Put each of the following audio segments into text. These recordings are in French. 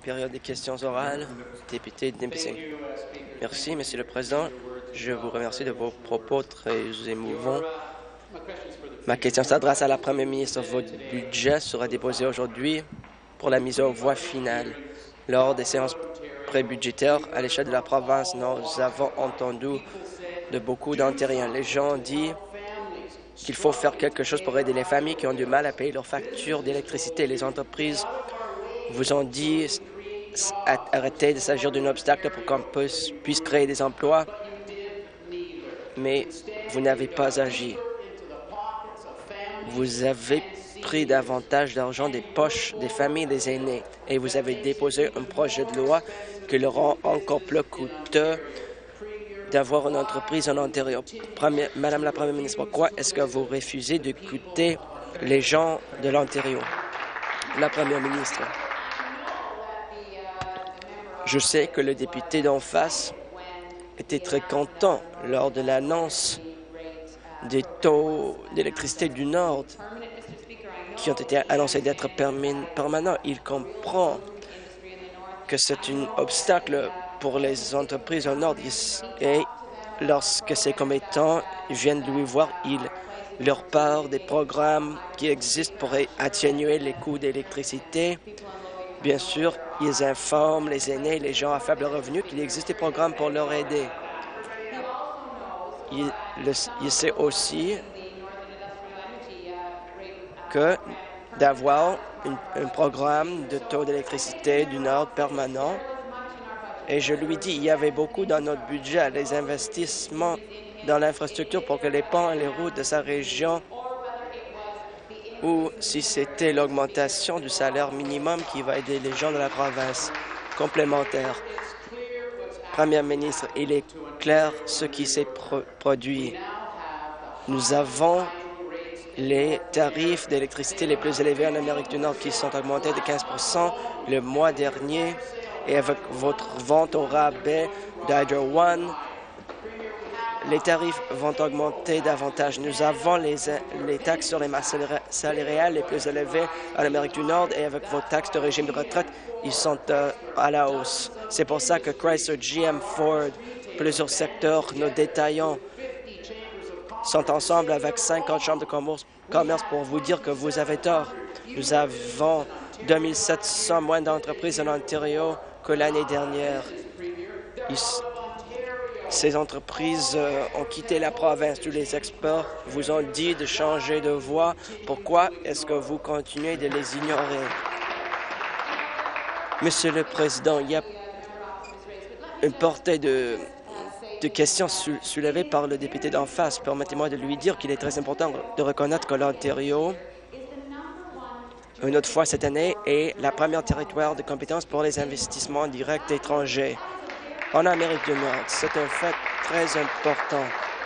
période des questions orales. Député Nipissing. Merci, Monsieur le Président. Je vous remercie de vos propos très émouvants. Ma question s'adresse à la Première ministre. Votre budget sera déposé aujourd'hui pour la mise aux voix finale. Lors des séances pré-budgétaires à l'échelle de la province, nous avons entendu de beaucoup d'Ontariens. Les gens ont dit qu'il faut faire quelque chose pour aider les familles qui ont du mal à payer leurs factures d'électricité. Les entreprises vous ont dit arrêtez de s'agir d'un obstacle pour qu'on puisse créer des emplois, mais vous n'avez pas agi. Vous avez pris davantage d'argent des poches des familles des aînés et vous avez déposé un projet de loi qui le rend encore plus coûteux d'avoir une entreprise en Ontario. Madame la Première ministre, pourquoi est-ce que vous refusez d'écouter les gens de l'Ontario? La Première ministre. Je sais que le député d'en face était très content lors de l'annonce des taux d'électricité du Nord qui ont été annoncés d'être permanents. Il comprend que c'est un obstacle pour les entreprises au Nord et lorsque ces commettants viennent lui voir, il leur parle des programmes qui existent pour atténuer les coûts d'électricité. Bien sûr, ils informent les aînés et les gens à faible revenu qu'il existe des programmes pour leur aider. Il sait aussi que d'avoir un programme de taux d'électricité du Nord permanent, et je lui dis, il y avait beaucoup dans notre budget, les investissements dans l'infrastructure pour que les ponts et les routes de sa région, ou si c'était l'augmentation du salaire minimum qui va aider les gens de la province complémentaire. Première ministre, il est clair ce qui s'est produit. Nous avons les tarifs d'électricité les plus élevés en Amérique du Nord qui sont augmentés de 15 % le mois dernier. Et avec votre vente au rabais d'Hydro One, les tarifs vont augmenter davantage. Nous avons les taxes sur les masses salariales les plus élevées en Amérique du Nord et avec vos taxes de régime de retraite, ils sont à la hausse. C'est pour ça que Chrysler, GM, Ford, plusieurs secteurs, nos détaillants, sont ensemble avec 50 chambres de commerce pour vous dire que vous avez tort. Nous avons 2700 moins d'entreprises en Ontario que l'année dernière. Ces entreprises ont quitté la province. Tous les experts vous ont dit de changer de voie. Pourquoi est-ce que vous continuez de les ignorer? Monsieur le Président, il y a une portée de questions soulevées par le député d'en face. Permettez-moi de lui dire qu'il est très important de reconnaître que l'Ontario, une autre fois cette année, est la première territoire de compétence pour les investissements directs étrangers en Amérique du Nord. C'est un fait très important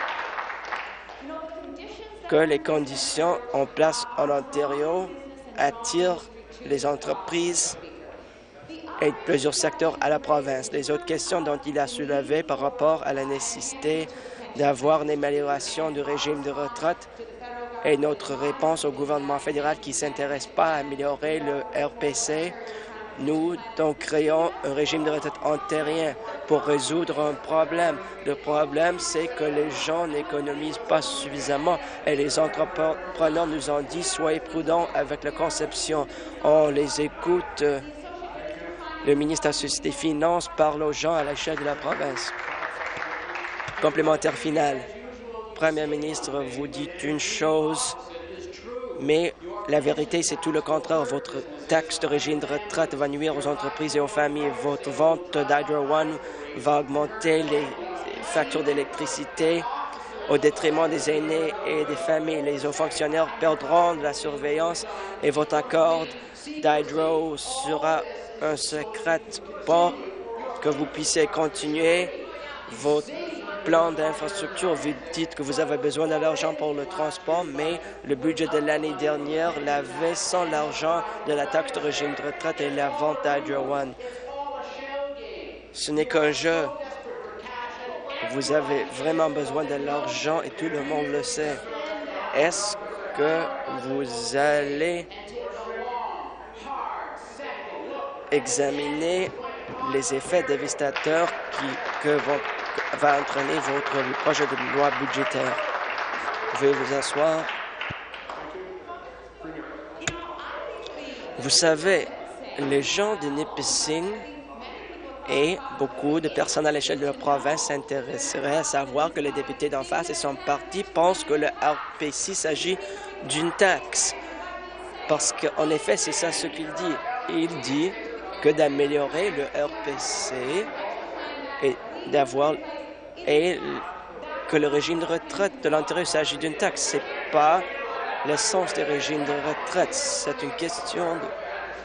que les conditions en place en Ontario attirent les entreprises et plusieurs secteurs à la province. Les autres questions dont il a soulevé par rapport à la nécessité d'avoir une amélioration du régime de retraite et notre réponse au gouvernement fédéral qui ne s'intéresse pas à améliorer le RPC. Nous donc créons un régime de retraite ontarien pour résoudre un problème. Le problème, c'est que les gens n'économisent pas suffisamment et les entrepreneurs nous ont dit « soyez prudents avec la conception ». On les écoute. Le ministre des Finances parle aux gens à l'échelle de la province. Complémentaire final. Premier ministre, vous dites une chose, mais la vérité, c'est tout le contraire. Votre taxe de régime de retraite va nuire aux entreprises et aux familles. Votre vente d'Hydro One va augmenter les factures d'électricité au détriment des aînés et des familles. Les hauts fonctionnaires perdront de la surveillance et votre accord d'Hydro sera un secret pour que vous puissiez continuer votre plan d'infrastructure. Vous dites que vous avez besoin de l'argent pour le transport, mais le budget de l'année dernière l'avait sans l'argent de la taxe de régime de retraite et la vente d'Hydro One. Ce n'est qu'un jeu. Vous avez vraiment besoin de l'argent et tout le monde le sait. Est-ce que vous allez examiner les effets dévastateurs que va entraîner votre projet de loi budgétaire. Veuillez vous asseoir. Vous savez, les gens de Nipissing et beaucoup de personnes à l'échelle de la province s'intéresseraient à savoir que les députés d'en face et son parti pensent que le RPC s'agit d'une taxe. Parce qu'en effet, c'est ça ce qu'il dit. Il dit que d'améliorer le RPC et que le régime de retraite de l'Ontario s'agit d'une taxe. Ce n'est pas l'essence des régimes de retraite. C'est une question de...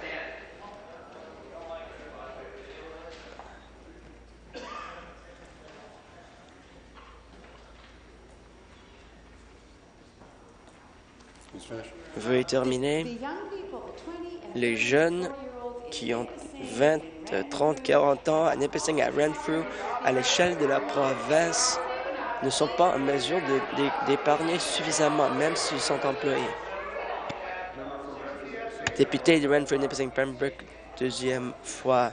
Veuillez terminer. Les jeunes qui ont 20, 30, 40 ans à Nipissing, à Renfrew, à l'échelle de la province, ne sont pas en mesure d'épargner suffisamment, même s'ils sont employés. Député de Renfrew, Nipissing, Pembroke, deuxième fois.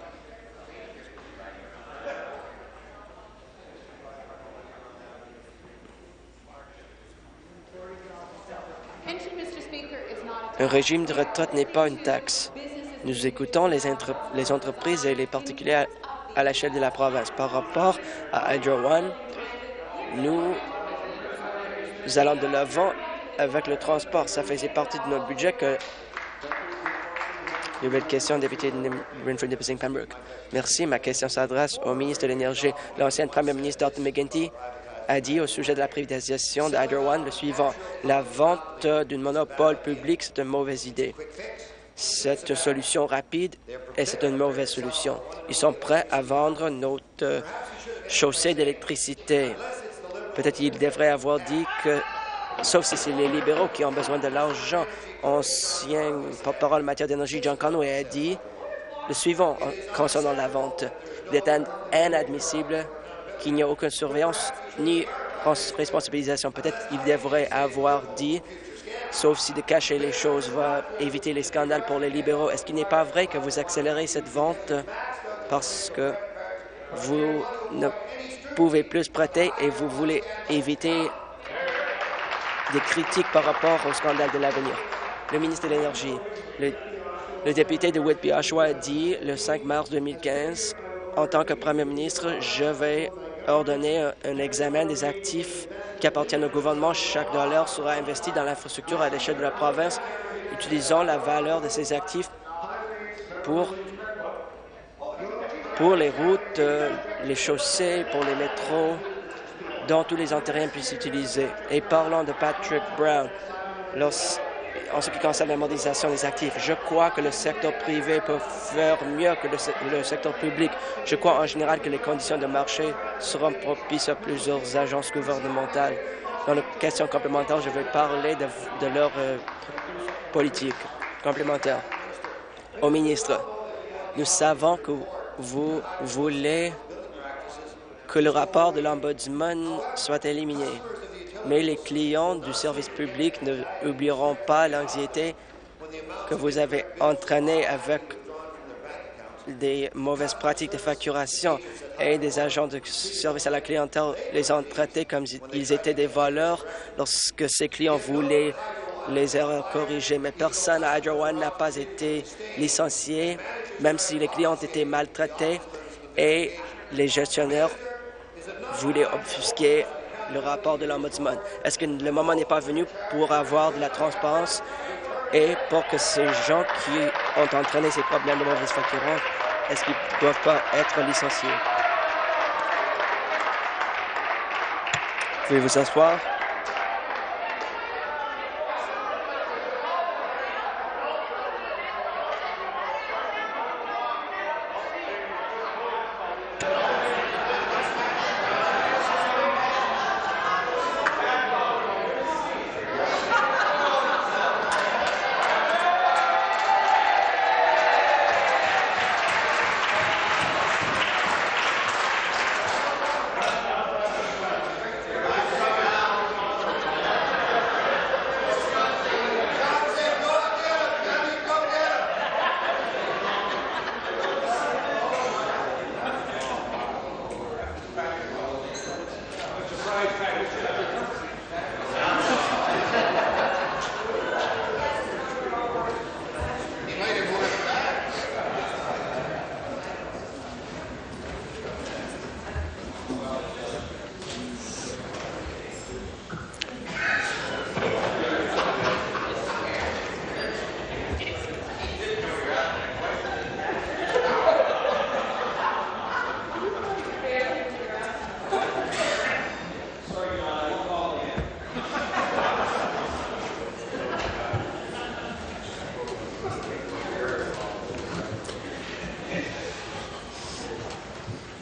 Un régime de retraite n'est pas une taxe. Nous écoutons les entreprises et les particuliers à l'échelle de la province. Par rapport à Hydro One, nous allons de l'avant avec le transport. Ça faisait partie de notre budget que... Nouvelle question, député de Renfrew, Nipissing, Pembroke. Merci. Ma question s'adresse au ministre de l'Énergie. L'ancien premier ministre Dalton McGuinty a dit au sujet de la privatisation de Hydro One le suivant. La vente d'un monopole public, c'est une mauvaise idée. C'est une solution rapide et c'est une mauvaise solution. Ils sont prêts à vendre notre chaussée d'électricité. Peut-être qu'ils devraient avoir dit que, sauf si c'est les libéraux qui ont besoin de l'argent, ancien porte-parole en matière d'énergie, John Conway, a dit le suivant concernant la vente. Il est inadmissible qu'il n'y ait aucune surveillance ni responsabilisation. Peut-être qu'il devrait avoir dit, sauf si de cacher les choses va éviter les scandales pour les libéraux. Est-ce qu'il n'est pas vrai que vous accélérez cette vente parce que vous ne pouvez plus prêter et vous voulez éviter des critiques par rapport au scandale de l'avenir? Le ministre de l'Énergie, le député de Whitby-Oshawa a dit le 5 mars 2015, en tant que premier ministre, je vais ordonner un examen des actifs qui appartiennent au gouvernement. Chaque dollar sera investi dans l'infrastructure à l'échelle de la province. Utilisons la valeur de ces actifs pour les routes, les chaussées, pour les métros, dont tous les Ontariens puissent utiliser. Et parlons de Patrick Brown. En ce qui concerne la modernisation des actifs, je crois que le secteur privé peut faire mieux que le secteur public. Je crois en général que les conditions de marché seront propices à plusieurs agences gouvernementales. Dans la question complémentaire, je vais parler de leur politique complémentaire. Au ministre, nous savons que vous voulez que le rapport de l'Ombudsman soit éliminé. Mais les clients du service public n'oublieront pas l'anxiété que vous avez entraînée avec des mauvaises pratiques de facturation et des agents de service à la clientèle les ont traités comme ils étaient des voleurs lorsque ces clients voulaient les erreurs corrigées. Mais personne à Hydro One n'a pas été licencié, même si les clients ont été maltraités et les gestionnaires voulaient obfusquer le rapport de l'Ombudsman. Est-ce que le moment n'est pas venu pour avoir de la transparence et pour que ces gens qui ont entraîné ces problèmes de mauvaise facturation, est-ce qu'ils ne doivent pas être licenciés? Pouvez vous asseoir?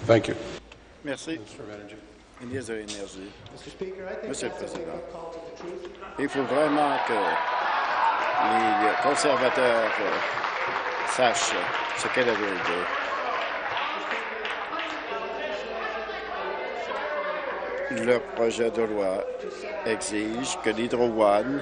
Thank you. Merci. Ministre de l'Énergie. Monsieur le Président, il faut vraiment que les conservateurs sachent ce qu'est la vérité. Le projet de loi exige que l'Hydro One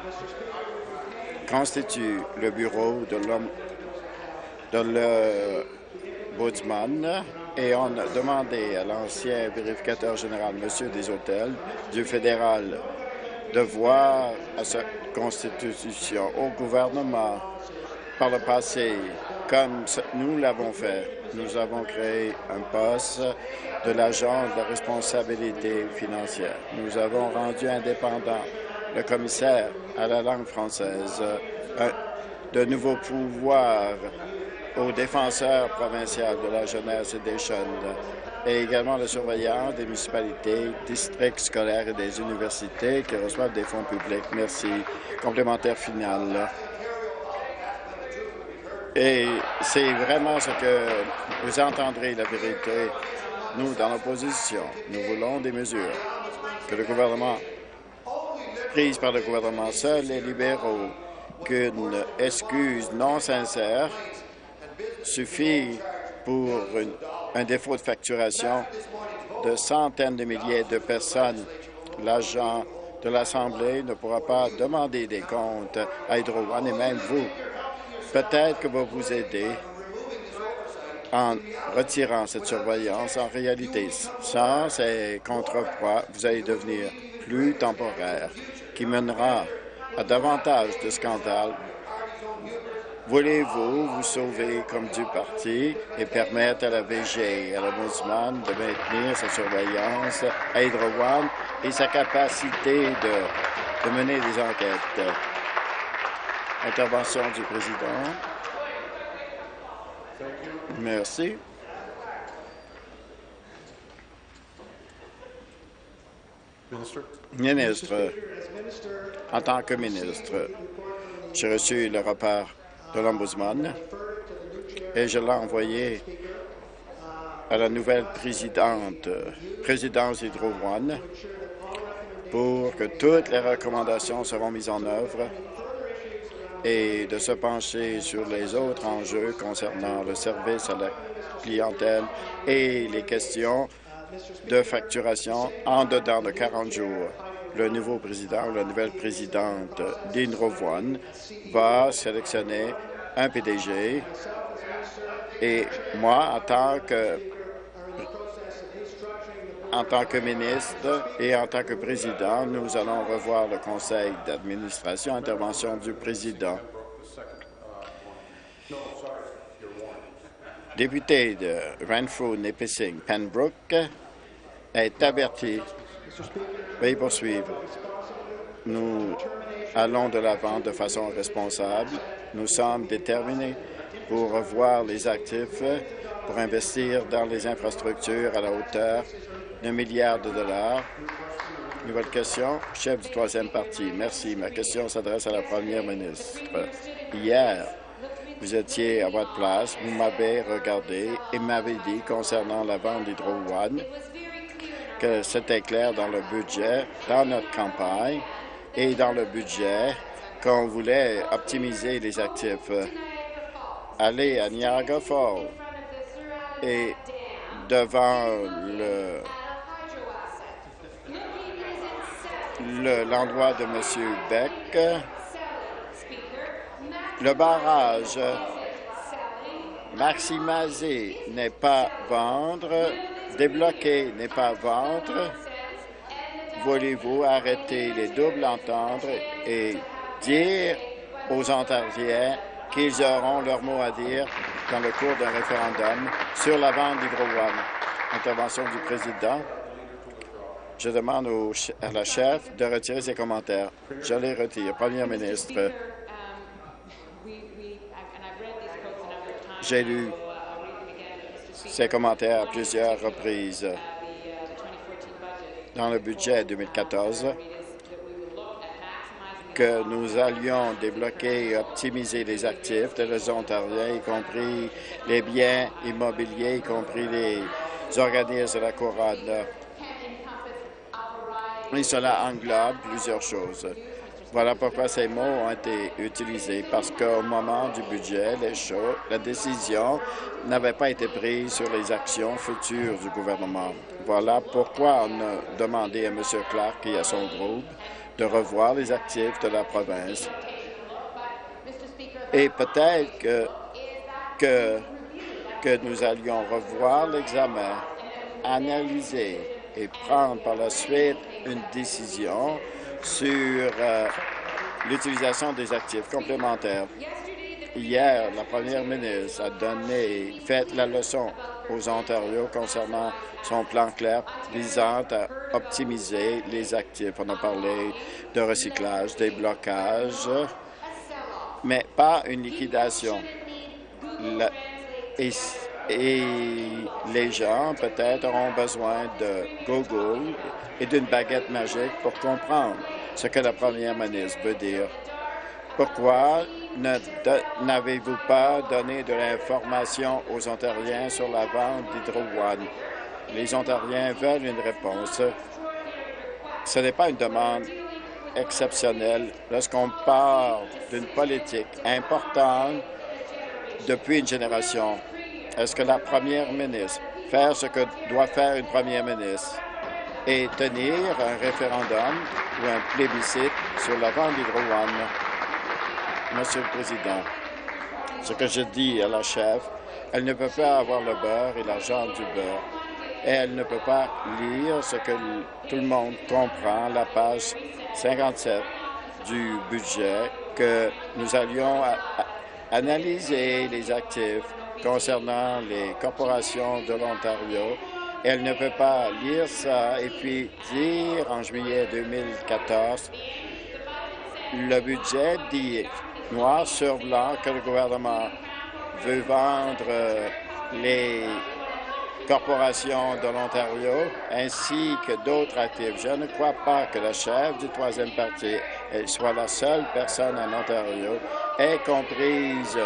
constitue le bureau de l'Ombudsman et on a demandé à l'ancien vérificateur général, Monsieur des Hôtels, du fédéral, de voir à sa constitution au gouvernement par le passé, comme nous l'avons fait. Nous avons créé un poste de l'agent de la responsabilité financière. Nous avons rendu indépendant le commissaire à la langue française, de nouveaux pouvoirs au défenseur provincial de la jeunesse et des jeunes, et également le surveillant des municipalités, districts scolaires et des universités qui reçoivent des fonds publics. Merci. Complémentaire final. Et c'est vraiment ce que vous entendrez, la vérité. Nous, dans l'opposition, nous voulons des mesures que le gouvernement, prises par le gouvernement seul, les libéraux, qu'une excuse non sincère suffit pour un défaut de facturation de centaines de milliers de personnes. L'agent de l'Assemblée ne pourra pas demander des comptes à Hydro One et même vous. Peut-être que vous aider en retirant cette surveillance. En réalité, sans ces contrepoids, vous allez devenir plus temporaire, qui mènera à davantage de scandales. Voulez-vous vous sauver comme du parti et permettre à la VG et à l'Ombudsman de maintenir sa surveillance à Hydro One et sa capacité de mener des enquêtes? Intervention du président. Merci. Ministre, en tant que ministre, j'ai reçu le rapport de l'Ombudsman et je l'ai envoyé à la nouvelle présidence Hydro One pour que toutes les recommandations seront mises en œuvre et de se pencher sur les autres enjeux concernant le service à la clientèle et les questions de facturation en dedans de 40 jours. Le nouveau président ou la nouvelle présidente d'Hydro One va sélectionner un PDG et moi, en tant que ministre et en tant que président, nous allons revoir le conseil d'administration. Intervention du président. Député de Renfrew, Nipissing, Pembroke est averti. Veuillez poursuivre. Nous allons de l'avant de façon responsable. Nous sommes déterminés pour revoir les actifs, pour investir dans les infrastructures à la hauteur d'1 milliard de dollars. Nouvelle question, chef du troisième parti. Merci. Ma question s'adresse à la première ministre. Hier, vous étiez à votre place, vous m'avez regardé et m'avez dit concernant la vente d'Hydro One que c'était clair dans le budget, dans notre campagne et dans le budget qu'on voulait optimiser les actifs. Aller à Niagara Falls et devant l'endroit de M. Beck, le barrage maximiser n'est pas vendre, débloquer n'est pas vendre. Voulez-vous arrêter les doubles ententes et dire aux Ontariens qu'ils auront leur mot à dire dans le cours d'un référendum sur la vente d'Hydro One? Intervention du président. Je demande à la chef de retirer ses commentaires. Je les retire. Première ministre. J'ai lu ces commentaires à plusieurs reprises. Dans le budget 2014, que nous allions débloquer et optimiser les actifs de les Ontariens, y compris les biens immobiliers, y compris organismes de la couronne. Et cela englobe plusieurs choses. Voilà pourquoi ces mots ont été utilisés, parce qu'au moment du budget, la décision n'avait pas été prise sur les actions futures du gouvernement. Voilà pourquoi on a demandé à M. Clark et à son groupe de revoir les actifs de la province. Et peut-être que nous allions revoir l'examen, analyser et prendre par la suite une décision sur l'utilisation des actifs complémentaires. Hier, la première ministre a fait la leçon aux Ontariens concernant son plan clair visant à optimiser les actifs. On a parlé de recyclage, des blocages, mais pas une liquidation. Et les gens, peut-être, auront besoin de Google et d'une baguette magique pour comprendre ce que la première ministre veut dire. Pourquoi n'avez-vous pas donné de l'information aux Ontariens sur la vente d'Hydro One? Les Ontariens veulent une réponse. Ce n'est pas une demande exceptionnelle lorsqu'on parle d'une politique importante depuis une génération. Est-ce que la première ministre faire ce que doit faire une première ministre et tenir un référendum ou un plébiscite sur la vente d'Hydro One? Monsieur le Président, ce que je dis à la chef, elle ne peut pas avoir le beurre et l'argent du beurre. Et elle ne peut pas lire ce que tout le monde comprend, la page 57 du budget, que nous allions analyser les actifs concernant les corporations de l'Ontario. Elle ne peut pas lire ça et puis dire en juillet 2014, le budget dit noir sur blanc que le gouvernement veut vendre les corporations de l'Ontario ainsi que d'autres actifs. Je ne crois pas que la chef du troisième parti soit la seule personne en Ontario ait comprise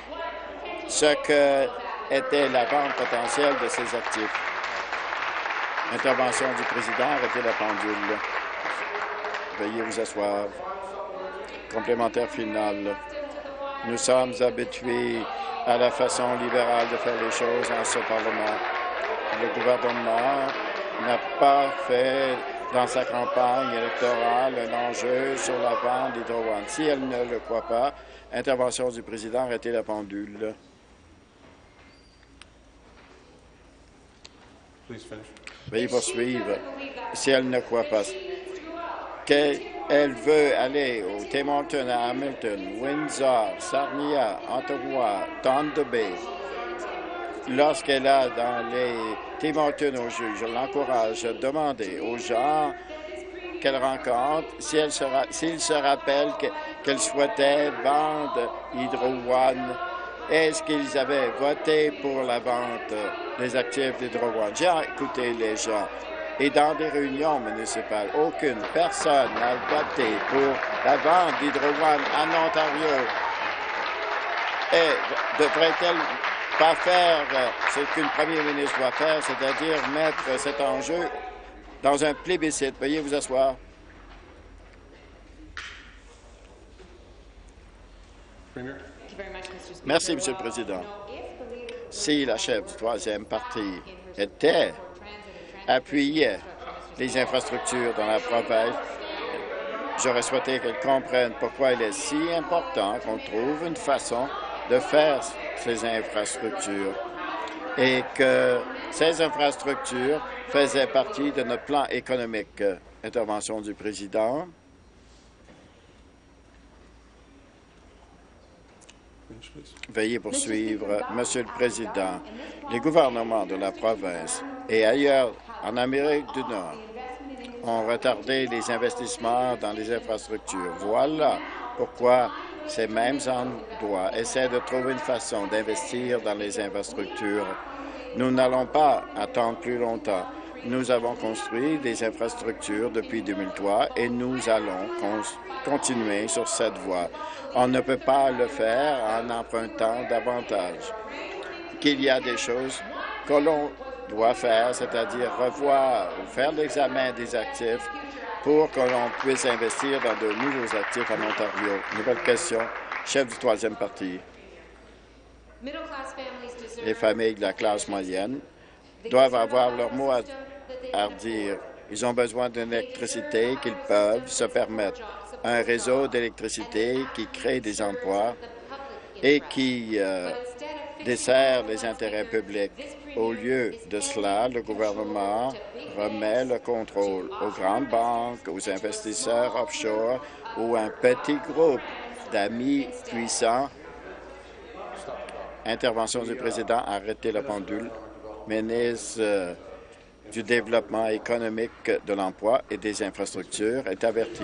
ce que était la vente potentielle de ces actifs. Intervention du président, arrêtez la pendule. Veuillez vous asseoir. Complémentaire final. Nous sommes habitués à la façon libérale de faire les choses en ce Parlement. Le gouvernement n'a pas fait dans sa campagne électorale un enjeu sur la vente d'Hydro One. Si elle ne le croit pas, intervention du président, arrêtez la pendule. Veuillez poursuivre. Si elle ne croit pas qu'elle veut aller au Tim Hortons, à Hamilton, Windsor, Sarnia, Ottawa, Thunder Bay, lorsqu'elle a dans les Tim Hortons au juge, je l'encourage à demander aux gens qu'elle rencontre s'ils se rappellent qu'elle souhaitait vendre Hydro One. Est-ce qu'ils avaient voté pour la vente des actifs d'Hydro One? J'ai écouté les gens. Et dans des réunions municipales, aucune personne n'a voté pour la vente d'Hydro One en Ontario. Et devrait-elle pas faire ce qu'une première ministre doit faire, c'est-à-dire mettre cet enjeu dans un plébiscite? Veuillez vous asseoir. Merci, Monsieur le Président. Si la chef du troisième parti appuyait les infrastructures dans la province, j'aurais souhaité qu'elle comprenne pourquoi il est si important qu'on trouve une façon de faire ces infrastructures et que ces infrastructures faisaient partie de notre plan économique. Intervention du président. Veuillez poursuivre. Monsieur le Président, les gouvernements de la province et ailleurs en Amérique du Nord ont retardé les investissements dans les infrastructures. Voilà pourquoi ces mêmes endroits essaient de trouver une façon d'investir dans les infrastructures. Nous n'allons pas attendre plus longtemps. Nous avons construit des infrastructures depuis 2003 et nous allons continuer sur cette voie. On ne peut pas le faire en empruntant davantage. Qu'il y a des choses doit faire, c'est-à-dire revoir ou faire l'examen des actifs pour que l'on puisse investir dans de nouveaux actifs en Ontario. Nouvelle question, chef du troisième parti. Les familles de la classe moyenne doivent avoir leur mot à dire. Ils ont besoin d'une électricité qu'ils peuvent se permettre. Un réseau d'électricité qui crée des emplois et qui dessert les intérêts publics. Au lieu de cela, le gouvernement remet le contrôle aux grandes banques, aux investisseurs offshore ou un petit groupe d'amis puissants. Intervention du président, arrêtez la pendule. Ministre du Développement économique, de l'emploi et des infrastructures est averti.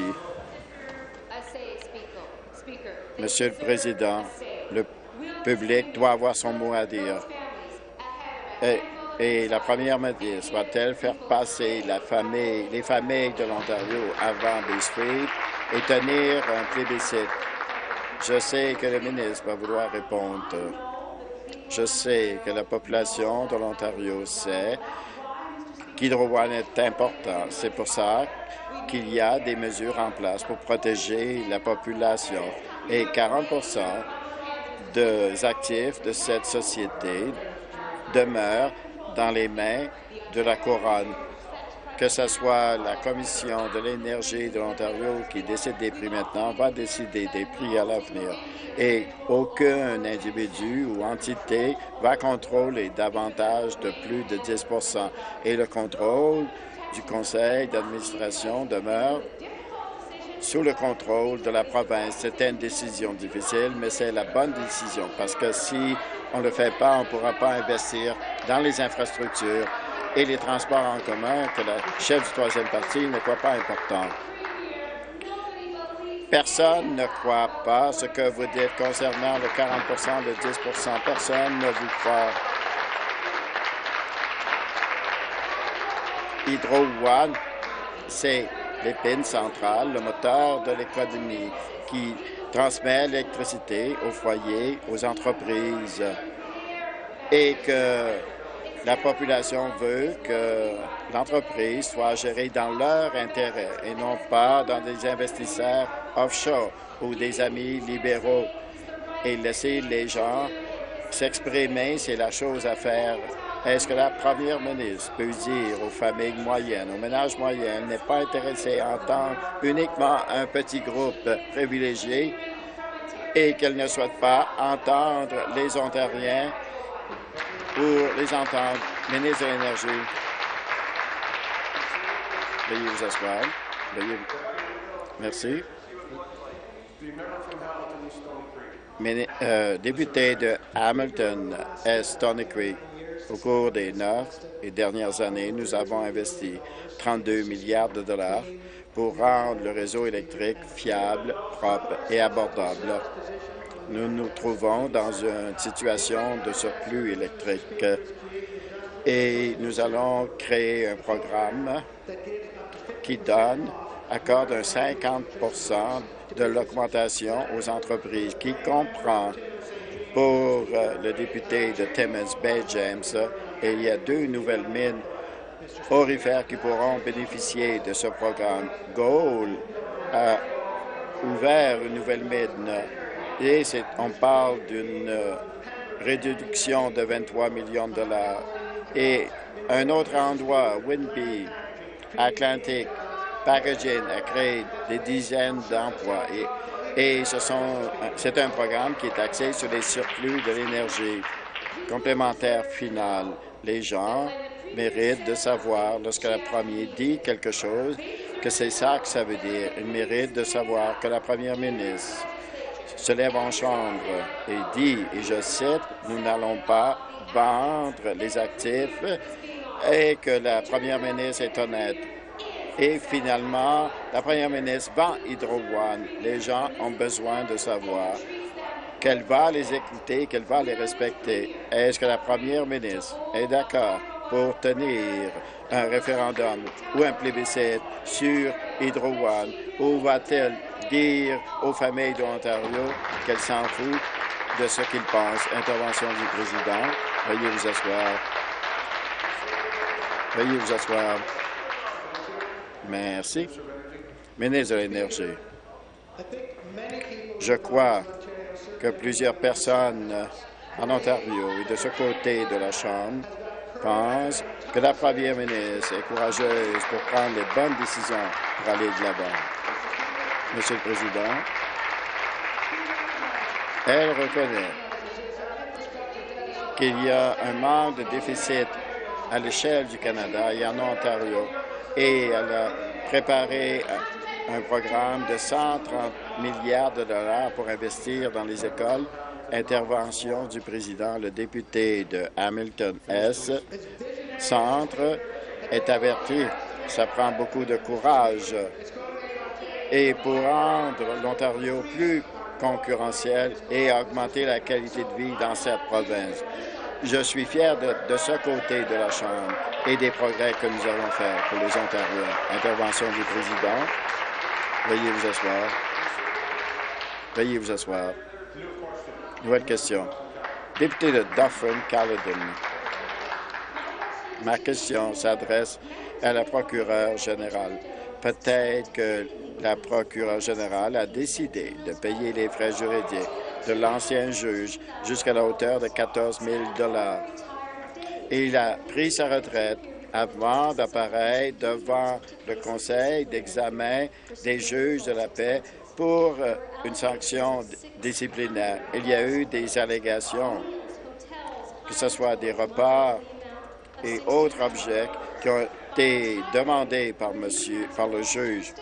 Monsieur le Président, le public doit avoir son mot à dire. Et la première ministre va-t-elle faire passer les familles de l'Ontario avant Bay Street et tenir un plébiscite? Je sais que le ministre va vouloir répondre. Je sais que la population de l'Ontario sait qu'Hydro One est important. C'est pour ça qu'il y a des mesures en place pour protéger la population. Et 40 des actifs de cette société demeurent dans les mains de la Couronne. Que ce soit la Commission de l'énergie de l'Ontario qui décide des prix maintenant, va décider des prix à l'avenir. Et aucun individu ou entité va contrôler davantage de plus de 10 Et le contrôle du conseil d'administration demeure sous le contrôle de la province. C'était une décision difficile, mais c'est la bonne décision parce que si on ne le fait pas, on ne pourra pas investir dans les infrastructures et les transports en commun que le chef du troisième parti ne croit pas important. Personne ne croit pas ce que vous dites concernant le 40 le 10 Personne ne vous croit. Hydro One, c'est l'épine centrale, le moteur de l'économie qui transmet l'électricité aux foyers, aux entreprises et que la population veut que l'entreprise soit gérée dans leur intérêt et non pas dans des investisseurs offshore ou des amis libéraux. Et laisser les gens s'exprimer, c'est la chose à faire. Est-ce que la première ministre peut dire aux familles moyennes, aux ménages moyens, n'est pas intéressée à entendre uniquement un petit groupe privilégié et qu'elle ne souhaite pas entendre les Ontariens pour les entendre? Ministre de l'Énergie, veuillez vous asseoir. Merci. Député de Hamilton Est Stony Creek, au cours des 9 et dernières années, nous avons investi 32 milliards de dollars pour rendre le réseau électrique fiable, propre et abordable. Nous nous trouvons dans une situation de surplus électrique et nous allons créer un programme qui accorde un 50 de l'augmentation aux entreprises, qui comprend pour le député de Timmins Bay James, et il y a 2 nouvelles mines aurifères qui pourront bénéficier de ce programme. Gold a ouvert une nouvelle mine et on parle d'une réduction de 23 millions de dollars. Et un autre endroit, Whitby, Atlantic Packaging, a créé des dizaines d'emplois. Et c'est un programme qui est axé sur les surplus de l'énergie. Complémentaire final, les gens méritent de savoir, lorsque la première dit quelque chose, que c'est ça que ça veut dire. Ils méritent de savoir que la première ministre se lève en chambre et dit, et je cite, « Nous n'allons pas vendre les actifs » et que la première ministre est honnête. Et finalement, la première ministre vend Hydro One. Les gens ont besoin de savoir qu'elle va les écouter, qu'elle va les respecter. Est-ce que la première ministre est d'accord pour tenir un référendum ou un plébiscite sur Hydro One, ou va-t-elle dire aux familles de l'Ontario qu'elle s'en fout de ce qu'ils pensent? Intervention du président. Veuillez vous asseoir. Veuillez vous asseoir. Merci. Ministre de l'Énergie. Je crois que plusieurs personnes en Ontario et de ce côté de la Chambre pensent que la première ministre est courageuse pour prendre les bonnes décisions pour aller de l'avant. Monsieur le Président, elle reconnaît qu'il y a un manque de déficit à l'échelle du Canada et en Ontario, et elle a préparé un programme de 130 milliards de dollars pour investir dans les écoles. Intervention du président, le député de Hamilton-Est Centre est averti. Ça prend beaucoup de courage. Et pour rendre l'Ontario plus concurrentiel et augmenter la qualité de vie dans cette province. Je suis fier de ce côté de la Chambre et des progrès que nous avons faits pour les Ontariens. Intervention du président. Veuillez vous asseoir. Veuillez vous asseoir. Nouvelle question. Député de Dufferin-Caledon. Ma question s'adresse à la procureure générale. Peut-être que la procureure générale a décidé de payer les frais juridiques de l'ancien juge jusqu'à la hauteur de 14 000 $. Et il a pris sa retraite avant d'apparaître devant le conseil d'examen des juges de la paix pour une sanction disciplinaire. Il y a eu des allégations, que ce soit des reports et autres objets qui ont été demandés par le juge,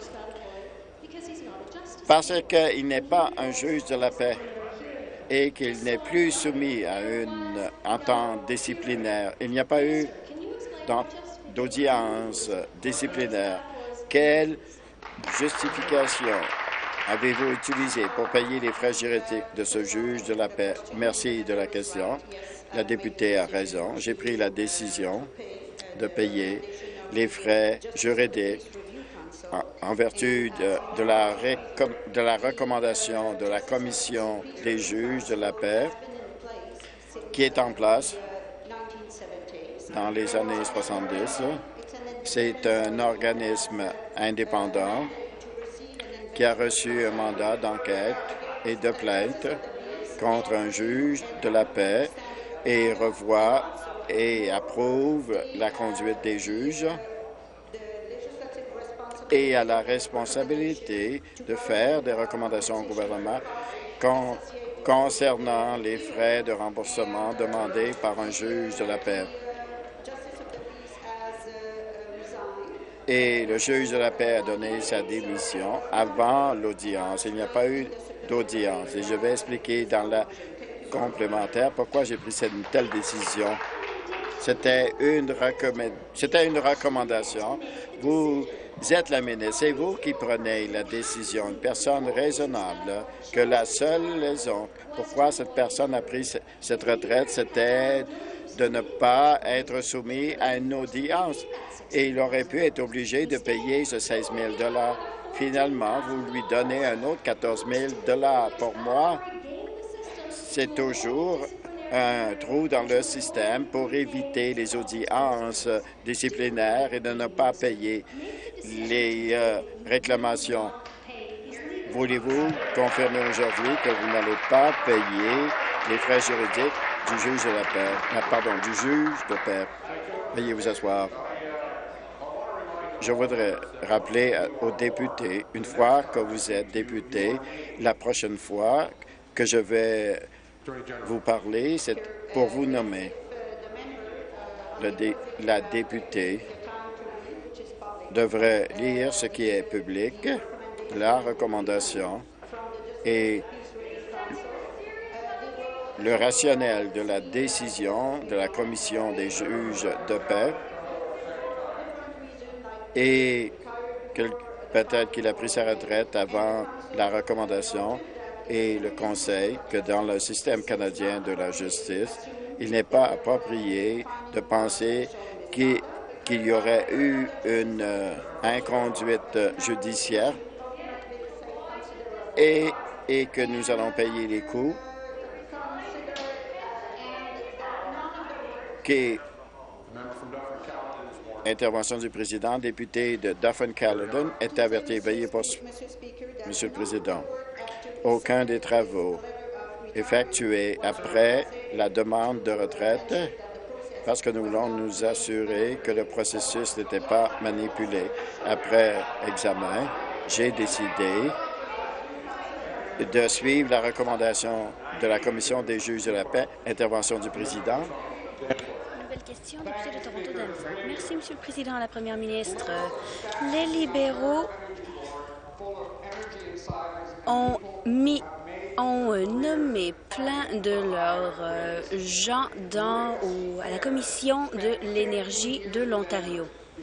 parce qu'il n'est pas un juge de la paix et qu'il n'est plus soumis à une entente disciplinaire. Il n'y a pas eu d'audience disciplinaire. Quelle justification avez-vous utilisée pour payer les frais juridiques de ce juge de la paix? Merci de la question. La députée a raison. J'ai pris la décision de payer les frais juridiques en vertu de la recommandation de la Commission des juges de la paix qui est en place dans les années 70. C'est un organisme indépendant qui a reçu un mandat d'enquête et de plainte contre un juge de la paix et revoit et approuve la conduite des juges et a la responsabilité de faire des recommandations au gouvernement concernant les frais de remboursement demandés par un juge de la paix. Et le juge de la paix a donné sa démission avant l'audience. Il n'y a pas eu d'audience. Et je vais expliquer dans la complémentaire pourquoi j'ai pris une telle décision. C'était une recommandation. Vous êtes la ministre. C'est vous qui prenez la décision. Une personne raisonnable, que la seule raison pourquoi cette personne a pris cette retraite, c'était de ne pas être soumis à une audience. Et il aurait pu être obligé de payer ce 16 000 $. Finalement, vous lui donnez un autre 14 000 $. Pour moi, c'est toujours un trou dans le système pour éviter les audiences disciplinaires et de ne pas payer les réclamations. Voulez-vous confirmer aujourd'hui que vous n'allez pas payer les frais juridiques du juge de la paix, du juge de paix? Veuillez vous asseoir. Je voudrais rappeler aux députés, une fois que vous êtes député, la prochaine fois que je vais vous parler, c'est pour vous nommer. La députée devrait lire ce qui est public, la recommandation et le rationnel de la décision de la Commission des juges de paix et peut-être qu'il a pris sa retraite avant la recommandation et le conseil que dans le système canadien de la justice, il n'est pas approprié de penser qu'il y aurait eu une inconduite judiciaire et que nous allons payer les coûts Intervention du président. Député de Dauphin-Caledon est averti. Veuillez poursuivre. Monsieur le Président, aucun des travaux effectués après la demande de retraite, parce que nous voulons nous assurer que le processus n'était pas manipulé. Après examen, j'ai décidé de suivre la recommandation de la Commission des juges de la paix. Intervention du président. Nouvelle question, député de Toronto-Danforth. Merci, Monsieur le Président, à la Première ministre. Les libéraux ont nommé plein de leurs gens à la Commission de l'énergie de l'Ontario.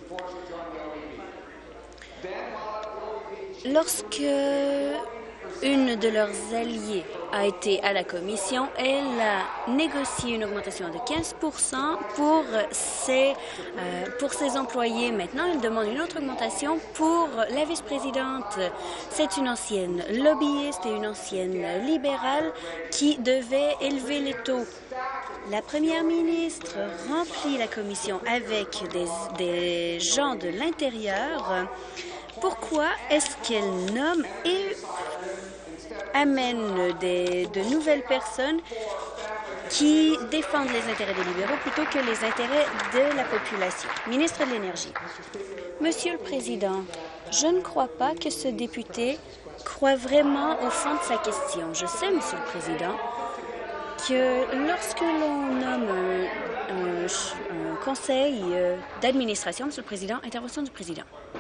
Lorsque une de leurs alliés a été à la Commission, elle a négocié une augmentation de 15 pour ses employés. Maintenant, elle demande une autre augmentation pour la vice-présidente. C'est une ancienne lobbyiste et une ancienne libérale qui devait élever les taux. La première ministre remplit la Commission avec des gens de l'intérieur. Pourquoi est-ce qu'elle nomme et amène de nouvelles personnes qui défendent les intérêts des libéraux plutôt que les intérêts de la population? Ministre de l'Énergie. Monsieur le Président, je ne crois pas que ce député croit vraiment au fond de sa question. Je sais, Monsieur le Président, que lorsque l'on nomme un conseil d'administration, Monsieur le Président, intervention du Président.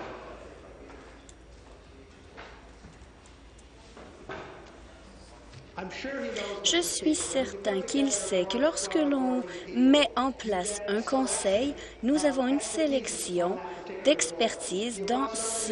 Je suis certain qu'il sait que lorsque l'on met en place un conseil, nous avons une sélection d'expertise dans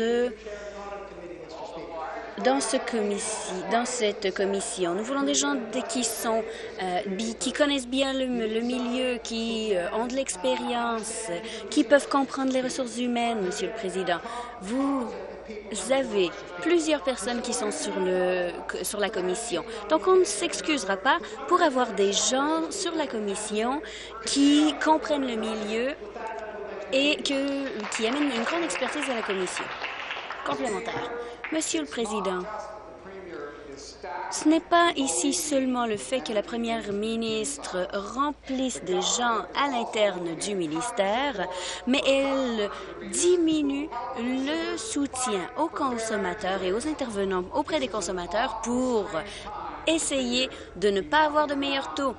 cette commission. Nous voulons des gens qui connaissent bien le milieu, qui ont de l'expérience, qui peuvent comprendre les ressources humaines, Monsieur le Président. Vous avez plusieurs personnes qui sont sur la commission. Donc, on ne s'excusera pas pour avoir des gens sur la commission qui comprennent le milieu et qui amènent une grande expertise à la commission. Complémentaire. Monsieur le Président, ce n'est pas ici seulement le fait que la première ministre remplisse des gens à l'interne du ministère, mais elle diminue le soutien aux consommateurs et aux intervenants auprès des consommateurs pour essayer de ne pas avoir de meilleurs taux.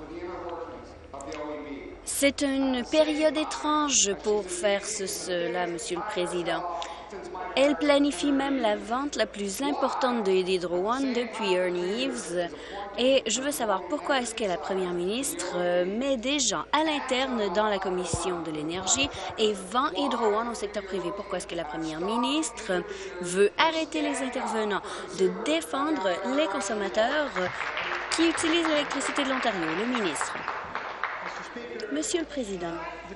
C'est une période étrange pour faire cela, Monsieur le Président. Elle planifie même la vente la plus importante de Hydro One depuis Ernie Eves. Et je veux savoir pourquoi est-ce que la première ministre met des gens à l'interne dans la commission de l'énergie et vend Hydro One au secteur privé. Pourquoi est-ce que la première ministre veut arrêter les intervenants de défendre les consommateurs qui utilisent l'électricité de l'Ontario? Le ministre. Monsieur le Président,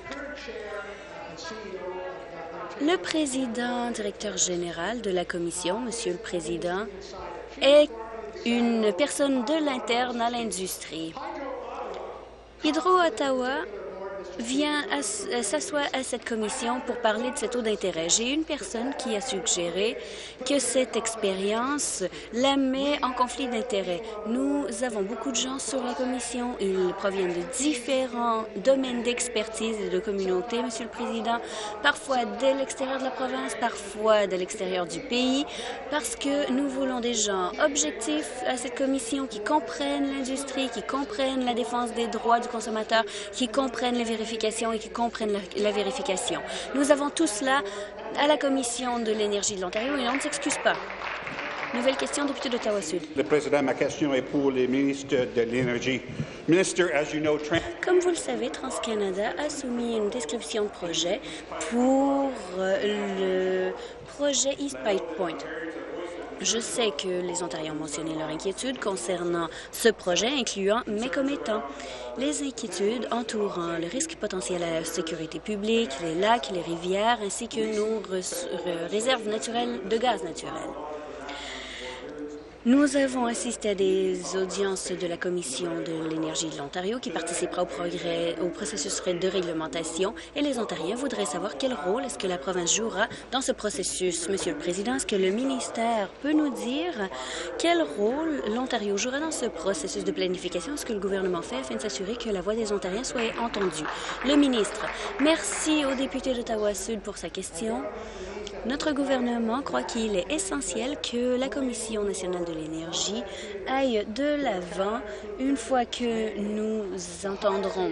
le président directeur général de la Commission, Monsieur le Président, est une personne de l'interne à l'industrie. Hydro-Ottawa s'assoit à cette commission pour parler de ces taux d'intérêt. J'ai une personne qui a suggéré que cette expérience la met en conflit d'intérêts. Nous avons beaucoup de gens sur la commission. Ils proviennent de différents domaines d'expertise et de communauté, Monsieur le Président, parfois de l'extérieur de la province, parfois de l'extérieur du pays, parce que nous voulons des gens objectifs à cette commission qui comprennent l'industrie, qui comprennent la défense des droits du consommateur, qui comprennent les vérifications et qui comprennent la vérification. Nous avons tout cela à la Commission de l'énergie de l'Ontario et on ne s'excuse pas. Nouvelle question, député d'Ottawa-Sud. Le Président, ma question est pour les ministres de l'Énergie. Comme vous le savez, TransCanada a soumis une description de projet pour le projet East Pipe Point. Je sais que les Ontariens ont mentionné leur inquiétude concernant ce projet, incluant mes commettants. Les inquiétudes entourant le risque potentiel à la sécurité publique, les lacs, les rivières, ainsi que nos réserves naturelles de gaz naturel. Nous avons assisté à des audiences de la Commission de l'énergie de l'Ontario qui participera au processus de réglementation et les Ontariens voudraient savoir quel rôle est-ce que la province jouera dans ce processus. Monsieur le Président, est-ce que le ministère peut nous dire quel rôle l'Ontario jouera dans ce processus de planification? Est-ce que le gouvernement fait afin de s'assurer que la voix des Ontariens soit entendue? Le ministre, merci au député d'Ottawa-Sud pour sa question. Notre gouvernement croit qu'il est essentiel que la Commission nationale de l'énergie aille de l'avant une fois que nous entendrons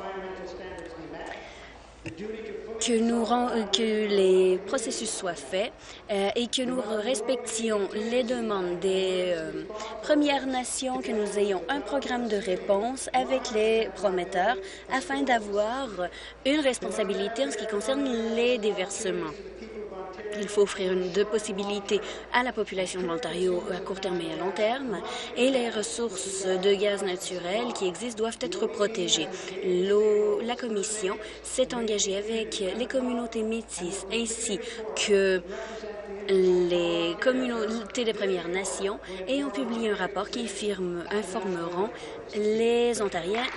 que les processus soient faits et que nous respections les demandes des Premières Nations, que nous ayons un programme de réponse avec les prometteurs afin d'avoir une responsabilité en ce qui concerne les déversements. Il faut offrir deux possibilités à la population de l'Ontario à court terme et à long terme, et les ressources de gaz naturel qui existent doivent être protégées. La Commission s'est engagée avec les communautés métisses ainsi que les communautés des Premières Nations et ont publié un rapport qui informeront les Ontariens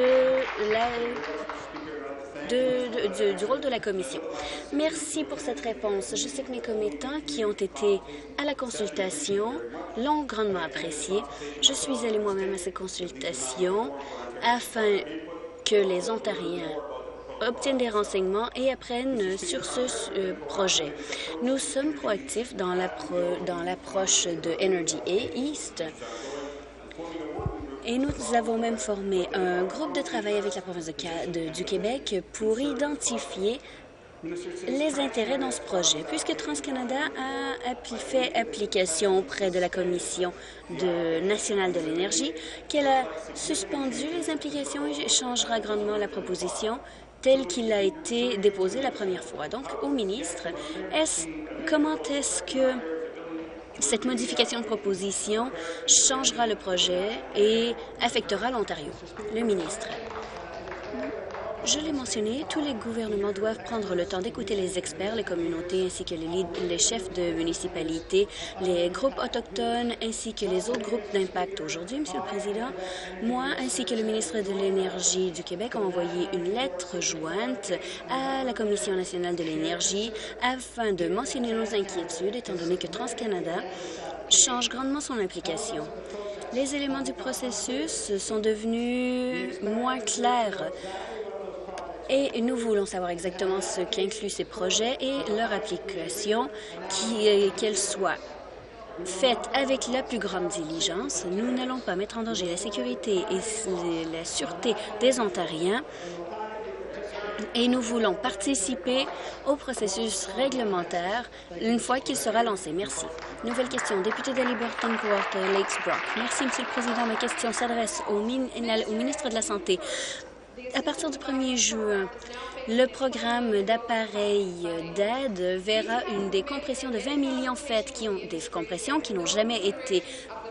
du rôle de la Commission. Merci pour cette réponse. Je sais que mes commettants qui ont été à la consultation l'ont grandement apprécié. Je suis allée moi-même à ces consultations afin que les Ontariens obtiennent des renseignements et apprennent sur ce projet. Nous sommes proactifs dans l'approche de Energy East. Et nous avons même formé un groupe de travail avec la province du Québec pour identifier les intérêts dans ce projet. Puisque TransCanada a fait application auprès de la Commission nationale de l'énergie, qu'elle a suspendu les implications et changera grandement la proposition telle qu'il a été déposé la première fois. Donc, au ministre, comment est-ce que cette modification de proposition changera le projet et affectera l'Ontario? Le ministre. Je l'ai mentionné, tous les gouvernements doivent prendre le temps d'écouter les experts, les communautés, ainsi que les chefs de municipalités, les groupes autochtones, ainsi que les autres groupes d'impact. Aujourd'hui, Monsieur le Président, moi, ainsi que le ministre de l'Énergie du Québec, ont envoyé une lettre jointe à la Commission nationale de l'énergie afin de mentionner nos inquiétudes, étant donné que TransCanada change grandement son implication. Les éléments du processus sont devenus moins clairs. Et nous voulons savoir exactement ce qu'incluent ces projets et leur application, qu'elle soit faite avec la plus grande diligence. Nous n'allons pas mettre en danger la sécurité et la sûreté des Ontariens. Et nous voulons participer au processus réglementaire une fois qu'il sera lancé. Merci. Nouvelle question. Député d'Haliburton pour Lakes Brock. Merci, Monsieur le Président. Ma question s'adresse au ministre de la Santé. À partir du 1er juin, le programme d'appareils d'aide verra une décompression de 20 millions faites des compressions qui n'ont jamais été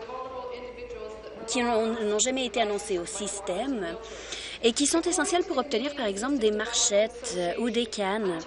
annoncées au système et qui sont essentielles pour obtenir, par exemple, des marchettes ou des cannes.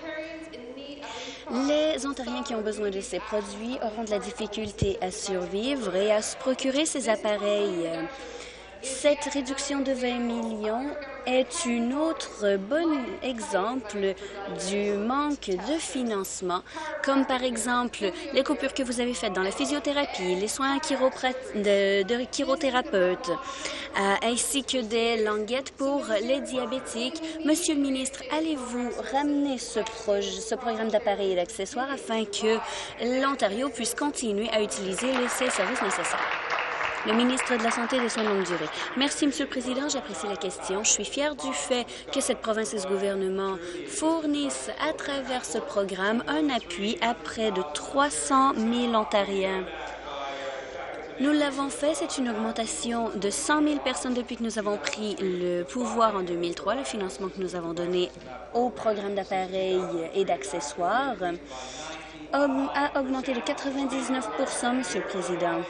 Les Ontariens qui ont besoin de ces produits auront de la difficulté à survivre et à se procurer ces appareils. Cette réduction de 20 millions est un autre bon exemple du manque de financement, comme par exemple les coupures que vous avez faites dans la physiothérapie, les soins de chirothérapeutes, ainsi que des languettes pour les diabétiques. Monsieur le ministre, allez-vous ramener ce programme d'appareils et d'accessoires afin que l'Ontario puisse continuer à utiliser ces services nécessaires? Le ministre de la Santé et des Soins de longue durée. Merci, Monsieur le Président. J'apprécie la question. Je suis fière du fait que cette province et ce gouvernement fournissent à travers ce programme un appui à près de 300 000 Ontariens. Nous l'avons fait. C'est une augmentation de 100 000 personnes depuis que nous avons pris le pouvoir en 2003. Le financement que nous avons donné au programme d'appareils et d'accessoires a augmenté de 99 %, Monsieur le Président.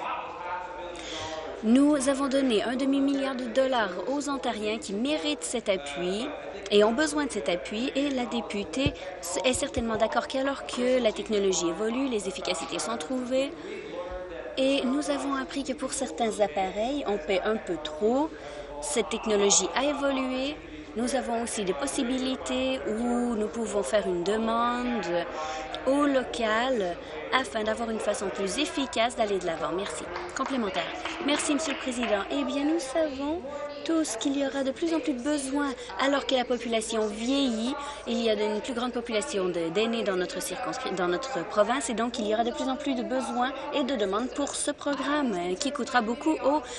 Nous avons donné un demi-milliard de dollars aux Ontariens qui méritent cet appui et ont besoin de cet appui. Et la députée est certainement d'accord qu'alors que la technologie évolue, les efficacités sont trouvées, Et nous avons appris que pour certains appareils, on paie un peu trop. Cette technologie a évolué. Nous avons aussi des possibilités où nous pouvons faire une demande au local afin d'avoir une façon plus efficace d'aller de l'avant. Merci. Complémentaire. Merci, Monsieur le Président. Eh bien, nous savons tous qu'il y aura de plus en plus de besoins alors que la population vieillit. Il y a une plus grande population d'aînés dans notre province et donc il y aura de plus en plus de besoins et de demandes pour ce programme qui coûtera beaucoup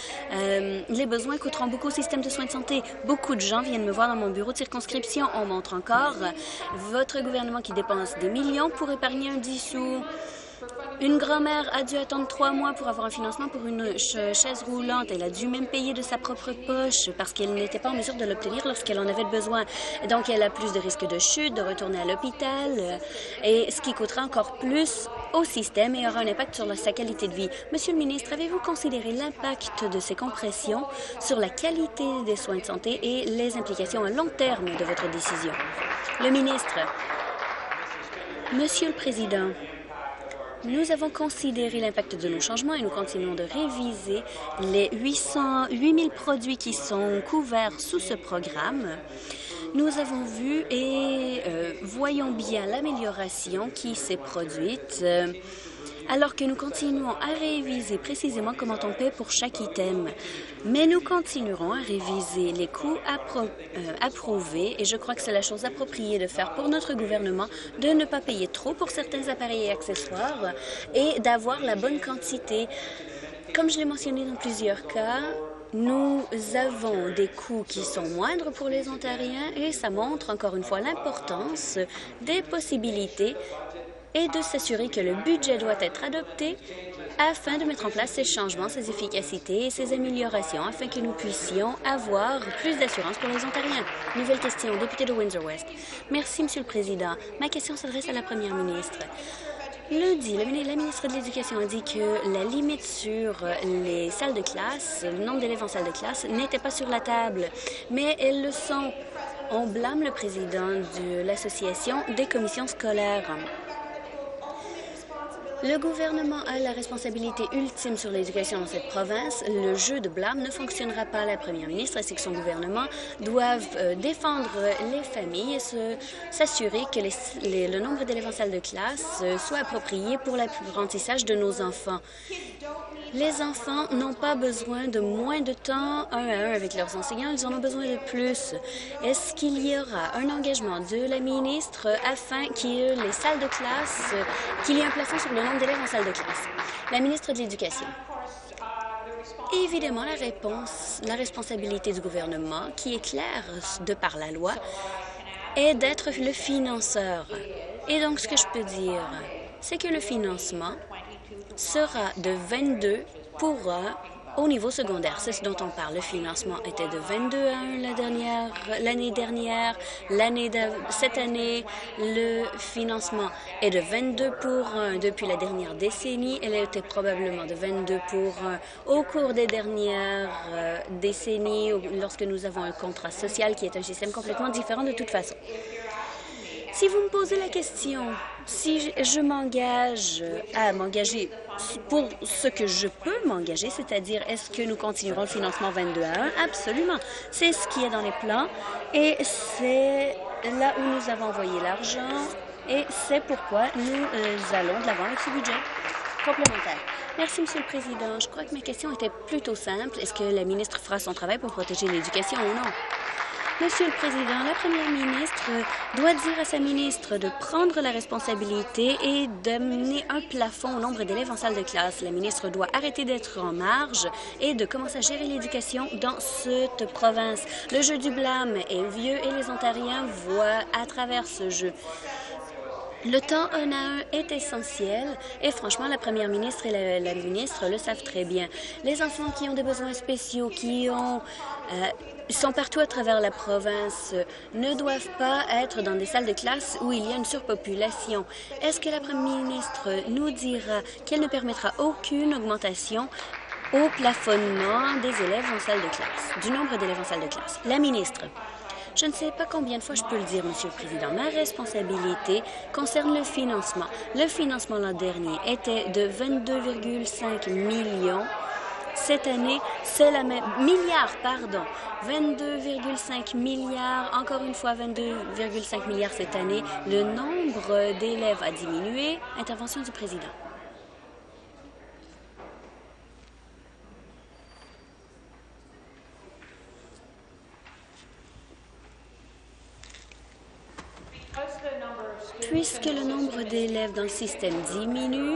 les besoins coûteront beaucoup au système de soins de santé. Beaucoup de gens viennent me voir dans mon bureau de circonscription. On montre encore votre gouvernement qui dépense des millions pour épargner un 10 sous. Une grand-mère a dû attendre 3 mois pour avoir un financement pour une chaise roulante. Elle a dû même payer de sa propre poche parce qu'elle n'était pas en mesure de l'obtenir lorsqu'elle en avait besoin. Donc, elle a plus de risques de chute, de retourner à l'hôpital, et ce qui coûtera encore plus au système et aura un impact sur sa qualité de vie. Monsieur le ministre, avez-vous considéré l'impact de ces compressions sur la qualité des soins de santé et les implications à long terme de votre décision? Le ministre. Monsieur le Président, nous avons considéré l'impact de nos changements et nous continuons de réviser les 8 000 produits qui sont couverts sous ce programme. Nous avons vu et voyons bien l'amélioration qui s'est produite alors que nous continuons à réviser précisément comment on paie pour chaque item. Mais nous continuerons à réviser les coûts approuvés et je crois que c'est la chose appropriée de faire pour notre gouvernement de ne pas payer trop pour certains appareils et accessoires et d'avoir la bonne quantité. Comme je l'ai mentionné dans plusieurs cas, nous avons des coûts qui sont moindres pour les Ontariens et ça montre encore une fois l'importance des possibilités et de s'assurer que le budget doit être adopté afin de mettre en place ces changements, ces efficacités et ces améliorations afin que nous puissions avoir plus d'assurance pour les Ontariens. Nouvelle question, député de Windsor-West. Merci, Monsieur le Président. Ma question s'adresse à la Première ministre. Lundi, la ministre de l'Éducation a dit que la limite sur les salles de classe, le nombre d'élèves en salle de classe, n'était pas sur la table, mais elles le sont. On blâme le président de l'Association des commissions scolaires. Le gouvernement a la responsabilité ultime sur l'éducation dans cette province. Le jeu de blâme ne fonctionnera pas. La première ministre ainsi que son gouvernement doivent défendre les familles et s'assurer que le nombre d'élèves en salle de classe soit approprié pour l'apprentissage de nos enfants. Les enfants n'ont pas besoin de moins de temps un à un avec leurs enseignants, ils en ont besoin de plus. Est-ce qu'il y aura un engagement de la ministre afin qu'il y ait les salles de classe, qu'il y ait un plafond sur le nombre d'élèves en salle de classe? La ministre de l'Éducation. Évidemment, la responsabilité du gouvernement, qui est claire de par la loi, est d'être le financeur. Et donc, ce que je peux dire, c'est que le financement sera de 22 pour au niveau secondaire. C'est ce dont on parle. Le financement était de 22 à 1 l'année dernière. Cette année, le financement est de 22 pour 1 depuis la dernière décennie. Elle était probablement de 22 pour 1 au cours des dernières décennies, lorsque nous avons un contrat social qui est un système complètement différent de toute façon. Si vous me posez la question, si je m'engage à m'engager pour ce que je peux m'engager, c'est-à-dire est-ce que nous continuerons le financement 22 à 1? Absolument. C'est ce qui est dans les plans et c'est là où nous avons envoyé l'argent et c'est pourquoi nous allons de l'avant avec ce budget complémentaire. Merci, Monsieur le Président. Je crois que ma question était plutôt simple. Est-ce que la ministre fera son travail pour protéger l'éducation ou non? Monsieur le Président, la Première ministre doit dire à sa ministre de prendre la responsabilité et d'amener un plafond au nombre d'élèves en salle de classe. La ministre doit arrêter d'être en marge et de commencer à gérer l'éducation dans cette province. Le jeu du blâme est vieux et les Ontariens voient à travers ce jeu. Le temps 1 à 1 est essentiel et franchement, la Première ministre et la ministre le savent très bien. Les enfants qui ont des besoins spéciaux, qui sont partout à travers la province, ne doivent pas être dans des salles de classe où il y a une surpopulation. Est-ce que la Première ministre nous dira qu'elle ne permettra aucune augmentation au plafonnement des élèves en salle de classe, du nombre d'élèves en salle de classe? La ministre. Je ne sais pas combien de fois je peux le dire, Monsieur le Président. Ma responsabilité concerne le financement. Le financement l'an dernier était de 22,5 millions. Cette année, c'est la même... Milliards, pardon. 22,5 milliards. Encore une fois, 22,5 milliards cette année. Le nombre d'élèves a diminué. Intervention du Président. Puisque le nombre d'élèves dans le système diminue,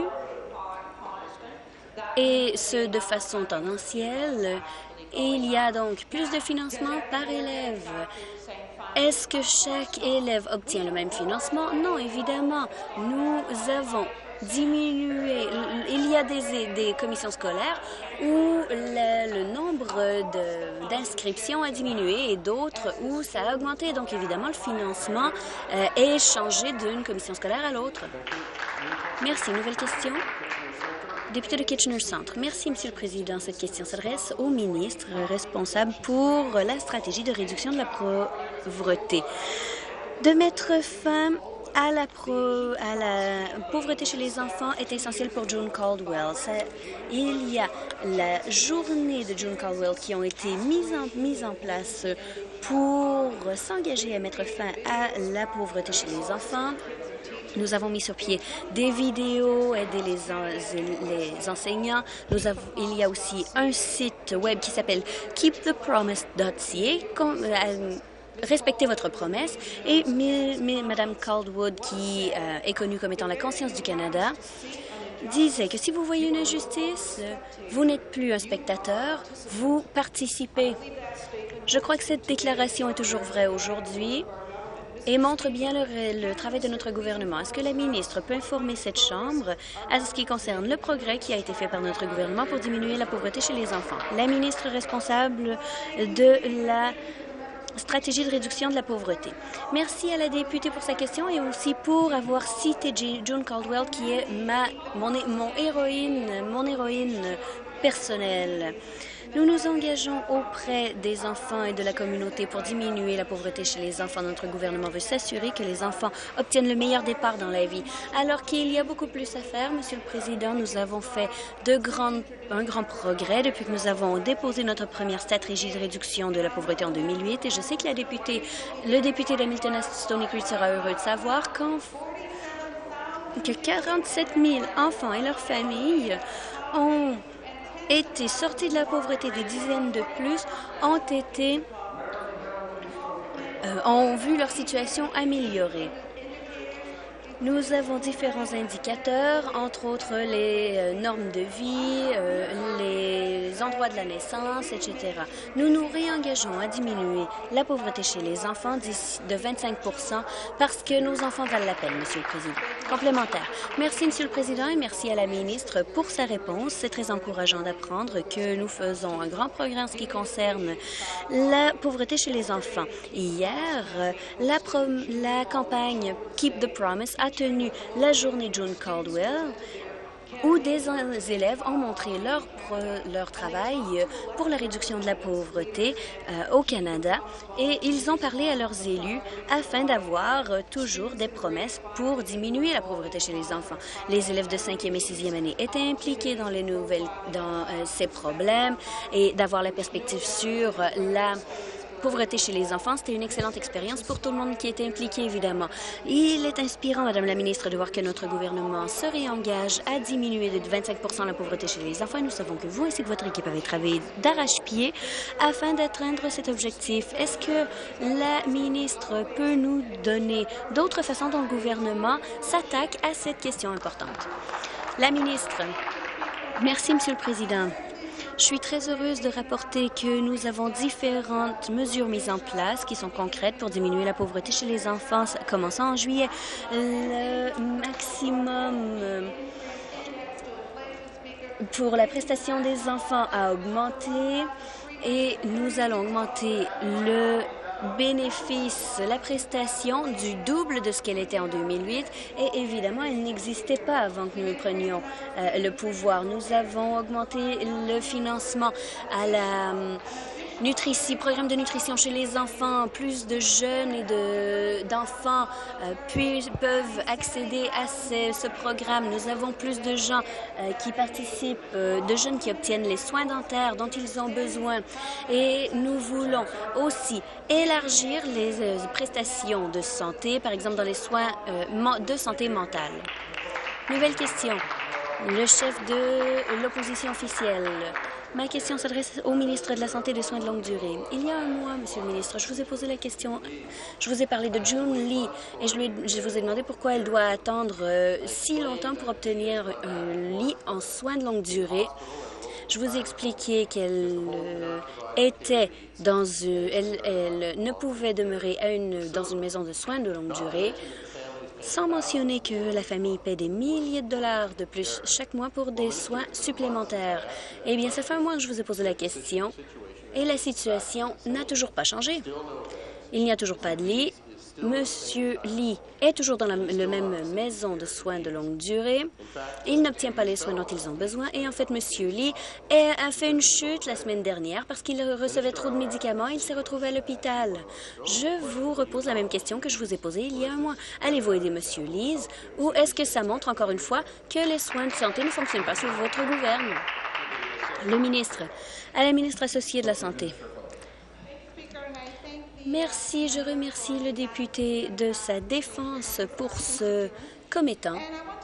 et ce de façon tendancielle, il y a donc plus de financement par élève. Est-ce que chaque élève obtient le même financement? Non, évidemment. Nous avons diminué. Il y a des commissions scolaires où le nombre d'inscriptions a diminué et d'autres où ça a augmenté. Donc, évidemment, le financement est changé d'une commission scolaire à l'autre. Merci. Nouvelle question? Député de Kitchener Centre. Merci, Monsieur le Président. Cette question s'adresse au ministre responsable pour la stratégie de réduction de la pauvreté. De mettre fin à la pauvreté chez les enfants est essentiel pour June Caldwell. Il y a la journée de June Caldwell qui ont été mises en place pour s'engager à mettre fin à la pauvreté chez les enfants. Nous avons mis sur pied des vidéos, aidé les enseignants. Il y a aussi un site web qui s'appelle keepthepromise.ca. Respectez votre promesse. Et Mme Caldwood, qui est connue comme étant la conscience du Canada, disait que si vous voyez une injustice, vous n'êtes plus un spectateur, vous participez. Je crois que cette déclaration est toujours vraie aujourd'hui et montre bien le travail de notre gouvernement. Est-ce que la ministre peut informer cette Chambre à ce qui concerne le progrès qui a été fait par notre gouvernement pour diminuer la pauvreté chez les enfants? La ministre responsable de la stratégie de réduction de la pauvreté. Merci à la députée pour sa question et aussi pour avoir cité June Caldwell, qui est mon héroïne personnelle. Nous nous engageons auprès des enfants et de la communauté pour diminuer la pauvreté chez les enfants. Notre gouvernement veut s'assurer que les enfants obtiennent le meilleur départ dans la vie. Alors qu'il y a beaucoup plus à faire, Monsieur le Président, nous avons fait un grand progrès depuis que nous avons déposé notre première stratégie de réduction de la pauvreté en 2008. Et je sais que le député d'Hamilton à Stony Creek sera heureux de savoir que 47 000 enfants et leurs familles ont été sortis de la pauvreté, des dizaines de plus ont vu leur situation améliorée. Nous avons différents indicateurs, entre autres les normes de vie, les endroits de la naissance, etc. Nous nous réengageons à diminuer la pauvreté chez les enfants d'ici de 25 % parce que nos enfants valent la peine, Monsieur le Président. Complémentaire. Merci, Monsieur le Président, et merci à la ministre pour sa réponse. C'est très encourageant d'apprendre que nous faisons un grand progrès en ce qui concerne la pauvreté chez les enfants. Hier, la campagne Keep the Promise a tenu la journée June Caldwell, où des élèves ont montré leur travail pour la réduction de la pauvreté au Canada et ils ont parlé à leurs élus afin d'avoir toujours des promesses pour diminuer la pauvreté chez les enfants. Les élèves de 5e et 6e année étaient impliqués dans ces problèmes et d'avoir la perspective sur la pauvreté chez les enfants, c'était une excellente expérience pour tout le monde qui était impliqué, évidemment. Il est inspirant, Madame la ministre, de voir que notre gouvernement se réengage à diminuer de 25 % la pauvreté chez les enfants. Et nous savons que vous ainsi que votre équipe avez travaillé d'arrache-pied afin d'atteindre cet objectif. Est-ce que la ministre peut nous donner d'autres façons dont le gouvernement s'attaque à cette question importante? La ministre. Merci, Monsieur le Président. Je suis très heureuse de rapporter que nous avons différentes mesures mises en place qui sont concrètes pour diminuer la pauvreté chez les enfants. Commençant en juillet, le maximum pour la prestation des enfants a augmenté et nous allons augmenter le bénéfice, la prestation du double de ce qu'elle était en 2008 et évidemment, elle n'existait pas avant que nous prenions le pouvoir. Nous avons augmenté le financement programme de nutrition chez les enfants, plus de jeunes et d'enfants peuvent accéder à ce programme. Nous avons plus de gens qui participent, de jeunes qui obtiennent les soins dentaires dont ils ont besoin. Et nous voulons aussi élargir les prestations de santé, par exemple dans les soins de santé mentale. Nouvelle question. Le chef de l'opposition officielle. Ma question s'adresse au ministre de la Santé et des Soins de longue durée. Il y a un mois, Monsieur le ministre, je vous ai posé la question, je vous ai parlé de June Lee et je vous ai demandé pourquoi elle doit attendre si longtemps pour obtenir un lit en soins de longue durée. Je vous ai expliqué qu'elle était elle ne pouvait demeurer dans une maison de soins de longue durée, sans mentionner que la famille paie des milliers de dollars de plus chaque mois pour des soins supplémentaires. Eh bien, ça fait un mois que je vous ai posé la question et la situation n'a toujours pas changé. Il n'y a toujours pas de lit. Monsieur Lee est toujours dans la même maison de soins de longue durée. Il n'obtient pas les soins dont ils ont besoin. Et en fait, Monsieur Lee a fait une chute la semaine dernière parce qu'il recevait trop de médicaments. Il s'est retrouvé à l'hôpital. Je vous repose la même question que je vous ai posée il y a un mois. Allez-vous aider Monsieur Lee ou est-ce que ça montre encore une fois que les soins de santé ne fonctionnent pas sous votre gouvernement? Le ministre. À la ministre associée de la Santé. Merci. Je remercie le député de sa défense pour ce commettant.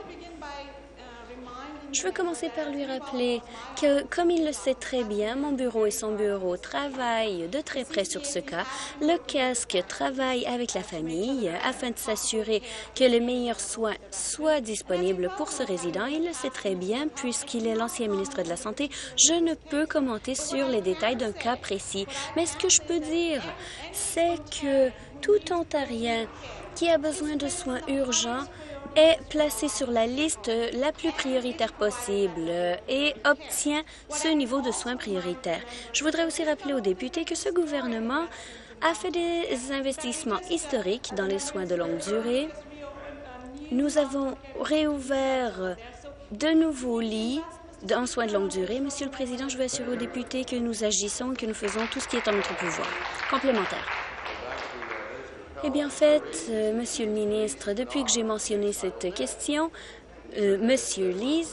Je veux commencer par lui rappeler que, comme il le sait très bien, mon bureau et son bureau travaillent de très près sur ce cas. Le casque travaille avec la famille afin de s'assurer que les meilleurs soins soient disponibles pour ce résident. Il le sait très bien puisqu'il est l'ancien ministre de la Santé. Je ne peux commenter sur les détails d'un cas précis. Mais ce que je peux dire, c'est que tout Ontarien qui a besoin de soins urgents est placé sur la liste la plus prioritaire possible et obtient ce niveau de soins prioritaire. Je voudrais aussi rappeler aux députés que ce gouvernement a fait des investissements historiques dans les soins de longue durée. Nous avons réouvert de nouveaux lits en soins de longue durée. Monsieur le Président, je veux assurer aux députés que nous agissons et que nous faisons tout ce qui est en notre pouvoir. Complémentaire. Eh bien, en fait, Monsieur le ministre, depuis que j'ai mentionné cette question, Monsieur Lee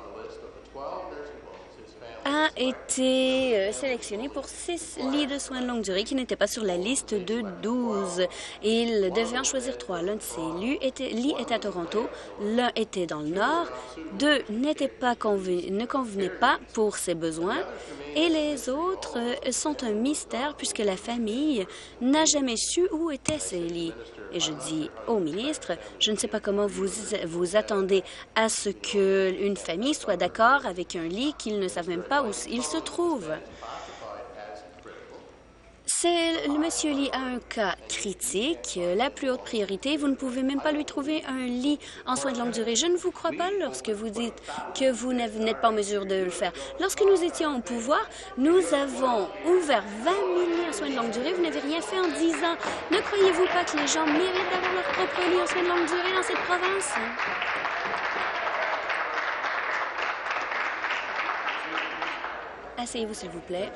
a été sélectionné pour 6 lits de soins de longue durée qui n'étaient pas sur la liste de 12. Il devait en choisir 3. L'un de ces lits était à Toronto, l'un était dans le Nord, 2 ne convenaient pas pour ses besoins et les autres sont un mystère puisque la famille n'a jamais su où étaient ces lits. Et je dis au ministre, je ne sais pas comment vous attendez à ce qu'une famille soit d'accord avec un lit qu'ils ne savent même pas où il se trouve. Le monsieur Lee a un cas critique, la plus haute priorité. Vous ne pouvez même pas lui trouver un lit en soins de longue durée. Je ne vous crois pas lorsque vous dites que vous n'êtes pas en mesure de le faire. Lorsque nous étions au pouvoir, nous avons ouvert 20 000 lits en soins de longue durée. Vous n'avez rien fait en 10 ans. Ne croyez-vous pas que les gens méritent d'avoir leur propre lit en soins de longue durée dans cette province? Asseyez-vous, s'il vous plaît.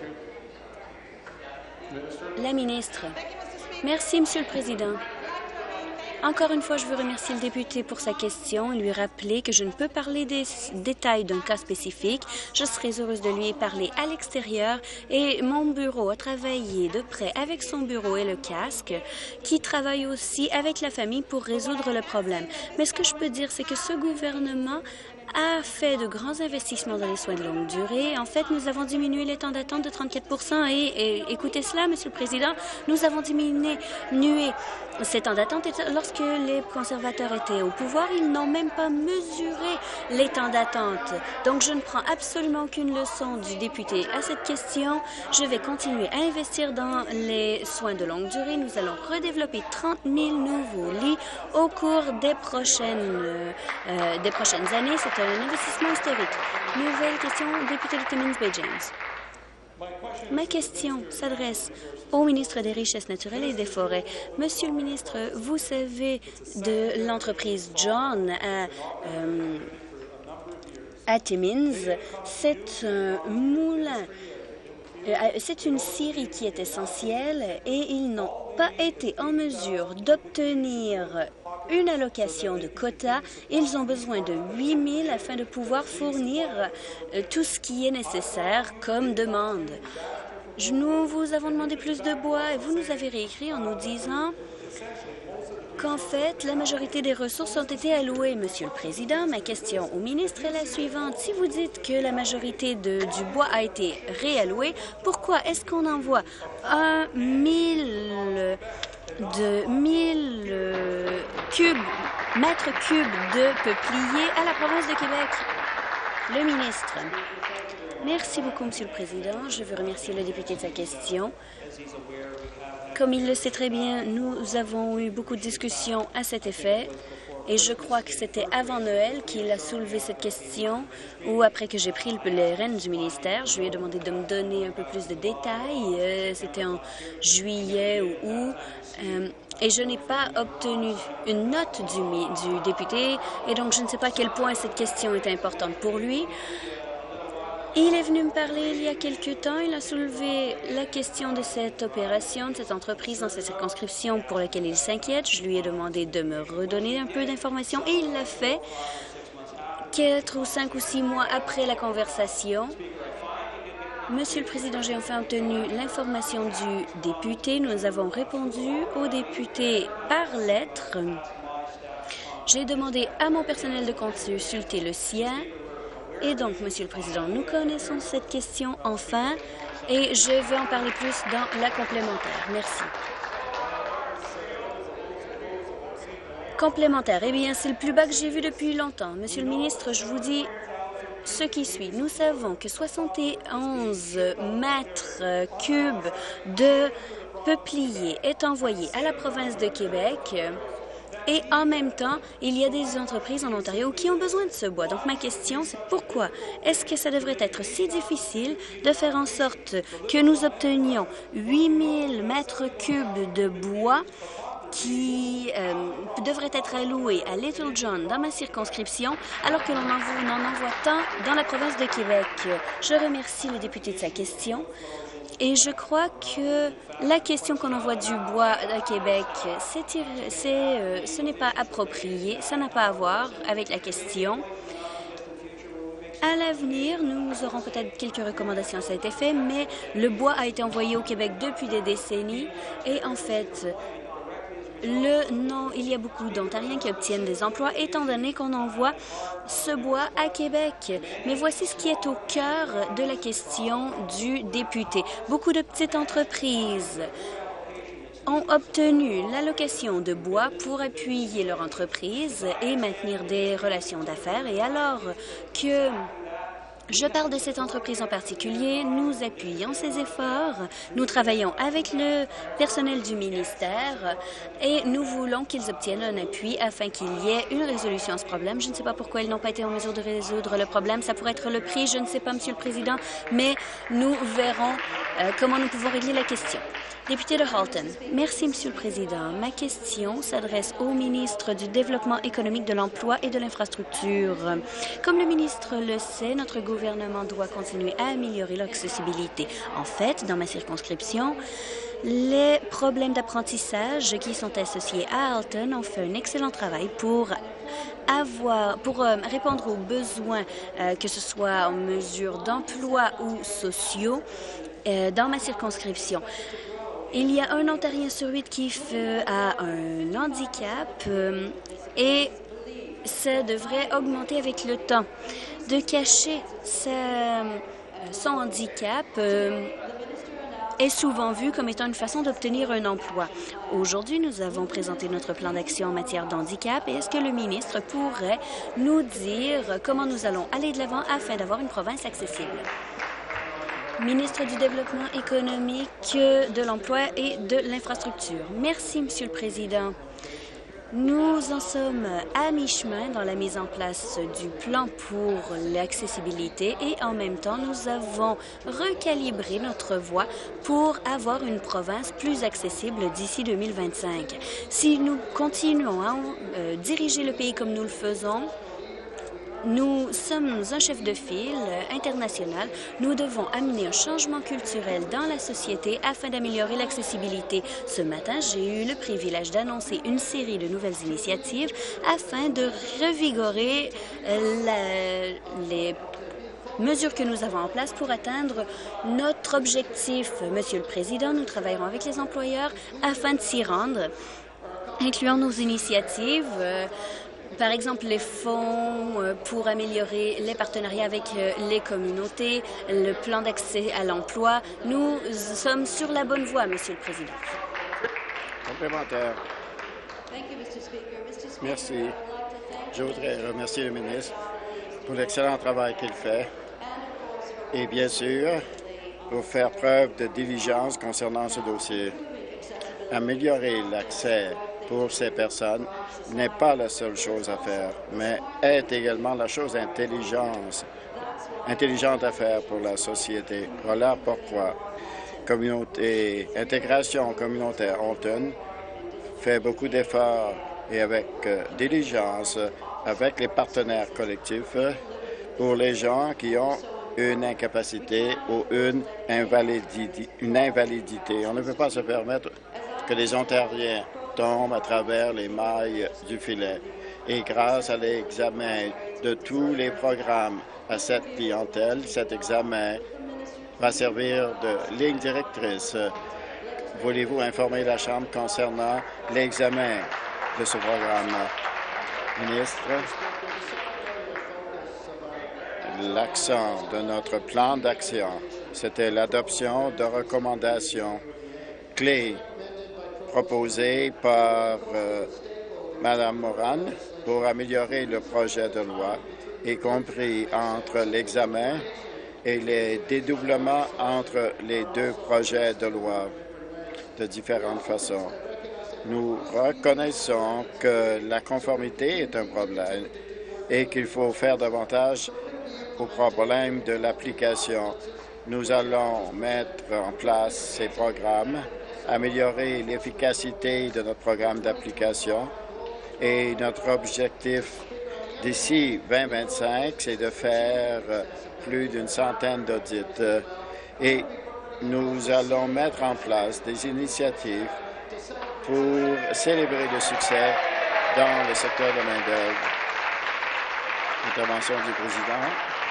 La ministre. Merci, Monsieur le Président. Encore une fois, je veux remercier le député pour sa question et lui rappeler que je ne peux parler des détails d'un cas spécifique. Je serai heureuse de lui parler à l'extérieur et mon bureau a travaillé de près avec son bureau et le casque qui travaille aussi avec la famille pour résoudre le problème. Mais ce que je peux dire, c'est que ce gouvernement a fait de grands investissements dans les soins de longue durée. En fait, nous avons diminué les temps d'attente de 34 et écoutez cela, Monsieur le Président, nous avons diminué ces temps d'attente. Lorsque les conservateurs étaient au pouvoir, ils n'ont même pas mesuré les temps d'attente. Donc, je ne prends absolument aucune leçon du député à cette question. Je vais continuer à investir dans les soins de longue durée. Nous allons redévelopper 30 000 nouveaux lits au cours des prochaines années. C'est un investissement historique. Nouvelle question, député de Timmins Bay James. Ma question s'adresse au ministre des Richesses naturelles et des Forêts. Monsieur le ministre, vous savez de l'entreprise John à Timmins. C'est un moulin C'est une scierie qui est essentielle et ils n'ont pas été en mesure d'obtenir une allocation de quotas. Ils ont besoin de 8 000 afin de pouvoir fournir tout ce qui est nécessaire comme demande. Nous vous avons demandé plus de bois et vous nous avez réécrit en nous disant qu'en fait, la majorité des ressources ont été allouées. Monsieur le Président, ma question au ministre est la suivante. Si vous dites que la majorité du bois a été réallouée, pourquoi est-ce qu'on envoie 1000 mètres cubes de peupliers à la province de Québec? Le ministre. Merci beaucoup, Monsieur le Président. Je veux remercier le député de sa question. Comme il le sait très bien, nous avons eu beaucoup de discussions à cet effet et je crois que c'était avant Noël qu'il a soulevé cette question ou après que j'ai pris les rênes du ministère. Je lui ai demandé de me donner un peu plus de détails. C'était en juillet ou août. Et je n'ai pas obtenu une note du député et donc je ne sais pas à quel point cette question est importante pour lui. Il est venu me parler il y a quelque temps. Il a soulevé la question de cette opération, de cette entreprise dans sa circonscription pour laquelle il s'inquiète. Je lui ai demandé de me redonner un peu d'informations et il l'a fait 4 ou 5 ou 6 mois après la conversation. Monsieur le Président, j'ai enfin obtenu l'information du député. Nous avons répondu au député par lettre. J'ai demandé à mon personnel de consulter le sien. Et donc, Monsieur le Président, nous connaissons cette question enfin et je vais en parler plus dans la complémentaire. Merci. Complémentaire. Eh bien, c'est le plus bas que j'ai vu depuis longtemps. Monsieur le ministre, je vous dis ce qui suit. Nous savons que 71 mètres cubes de peuplier est envoyé à la province de Québec. Et en même temps, il y a des entreprises en Ontario qui ont besoin de ce bois. Donc, ma question, c'est pourquoi est-ce que ça devrait être si difficile de faire en sorte que nous obtenions 8000 mètres cubes de bois qui devrait être alloué à Little John dans ma circonscription, alors que l'on en envoie tant dans la province de Québec. Je remercie le député de sa question. Et je crois que la question qu'on envoie du bois à Québec, ce n'est pas approprié, ça n'a pas à voir avec la question. À l'avenir, nous aurons peut-être quelques recommandations à cet effet, mais le bois a été envoyé au Québec depuis des décennies et en fait, il y a beaucoup d'Ontariens qui obtiennent des emplois étant donné qu'on envoie ce bois à Québec. Mais voici ce qui est au cœur de la question du député. Beaucoup de petites entreprises ont obtenu l'allocation de bois pour appuyer leur entreprise et maintenir des relations d'affaires. Et alors que je parle de cette entreprise en particulier, nous appuyons ces efforts, nous travaillons avec le personnel du ministère et nous voulons qu'ils obtiennent un appui afin qu'il y ait une résolution à ce problème. Je ne sais pas pourquoi ils n'ont pas été en mesure de résoudre le problème. Ça pourrait être le prix, je ne sais pas, Monsieur le Président, mais nous verrons comment nous pouvons régler la question. Député de Halton. Merci, Monsieur le Président. Ma question s'adresse au ministre du Développement économique, de l'Emploi et de l'Infrastructure. Comme le ministre le sait, notre gouvernement doit continuer à améliorer l'accessibilité. En fait, dans ma circonscription, les problèmes d'apprentissage qui sont associés à Halton ont fait un excellent travail pour répondre aux besoins, que ce soit en mesure d'emploi ou sociaux, dans ma circonscription. Il y a un Ontarien sur 8 qui a un handicap et ça devrait augmenter avec le temps. De cacher son handicap est souvent vu comme étant une façon d'obtenir un emploi. Aujourd'hui, nous avons présenté notre plan d'action en matière d'handicap et est-ce que le ministre pourrait nous dire comment nous allons aller de l'avant afin d'avoir une province accessible? Ministre du Développement économique, de l'Emploi et de l'Infrastructure. Merci, Monsieur le Président. Nous en sommes à mi-chemin dans la mise en place du plan pour l'accessibilité et en même temps, nous avons recalibré notre voie pour avoir une province plus accessible d'ici 2025. Si nous continuons à diriger le pays comme nous le faisons, Nous sommes un chef de file international. Nous devons amener un changement culturel dans la société afin d'améliorer l'accessibilité. Ce matin, j'ai eu le privilège d'annoncer une série de nouvelles initiatives afin de revigorer les mesures que nous avons en place pour atteindre notre objectif. Monsieur le Président, nous travaillerons avec les employeurs afin de s'y rendre, incluant nos initiatives, par exemple les fonds pour améliorer les partenariats avec les communautés, le plan d'accès à l'emploi. Nous sommes sur la bonne voie, Monsieur le Président. Complémentaire. Merci. Je voudrais remercier le ministre pour l'excellent travail qu'il fait et bien sûr pour faire preuve de diligence concernant ce dossier. Améliorer l'accès pour ces personnes n'est pas la seule chose à faire, mais est également la chose intelligente à faire pour la société. Voilà pourquoi Intégration communautaire Halton fait beaucoup d'efforts et avec diligence avec les partenaires collectifs pour les gens qui ont une incapacité ou une invalidité. On ne peut pas se permettre que les Ontariens tombent à travers les mailles du filet. Et grâce à l'examen de tous les programmes à cette clientèle, cet examen va servir de ligne directrice. Voulez-vous informer la Chambre concernant l'examen de ce programme? Ministre, l'accent de notre plan d'action, c'était l'adoption de recommandations clés proposées par Mme Moran pour améliorer le projet de loi, y compris entre l'examen et les dédoublements entre les deux projets de loi de différentes façons. Nous reconnaissons que la conformité est un problème et qu'il faut faire davantage au problème de l'application. Nous allons mettre en place ces programmes, améliorer l'efficacité de notre programme d'application et notre objectif d'ici 2025, c'est de faire plus d'une centaine d'audits et nous allons mettre en place des initiatives pour célébrer le succès dans le secteur de main-d'œuvre. Intervention du président.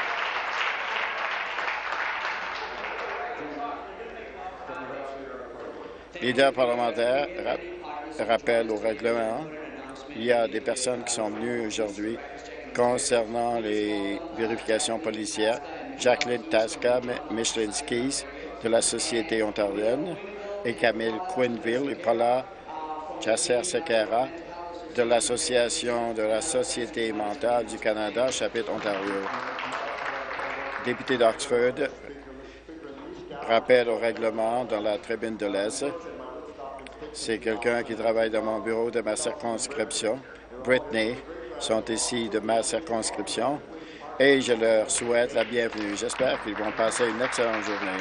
Leader parlementaire, rappel au règlement. Il y a des personnes qui sont venues aujourd'hui concernant les vérifications policières. Jacqueline Tasca, Micheline Skis de la Société ontarienne et Camille Quinville et Paula Chasser-Sequeira de l'Association de la Société mentale du Canada, chapitre Ontario. Député d'Oxford, rappel au règlement dans la tribune de l'Est. C'est quelqu'un qui travaille dans mon bureau de ma circonscription. Brittany sont ici de ma circonscription et je leur souhaite la bienvenue. J'espère qu'ils vont passer une excellente journée.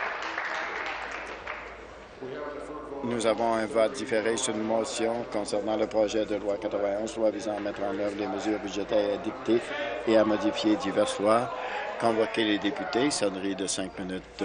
Nous avons un vote différé sur une motion concernant le projet de loi 91, loi visant à mettre en œuvre les mesures budgétaires addictives et à modifier diverses lois. Convoquer les députés, sonnerie de 5 minutes.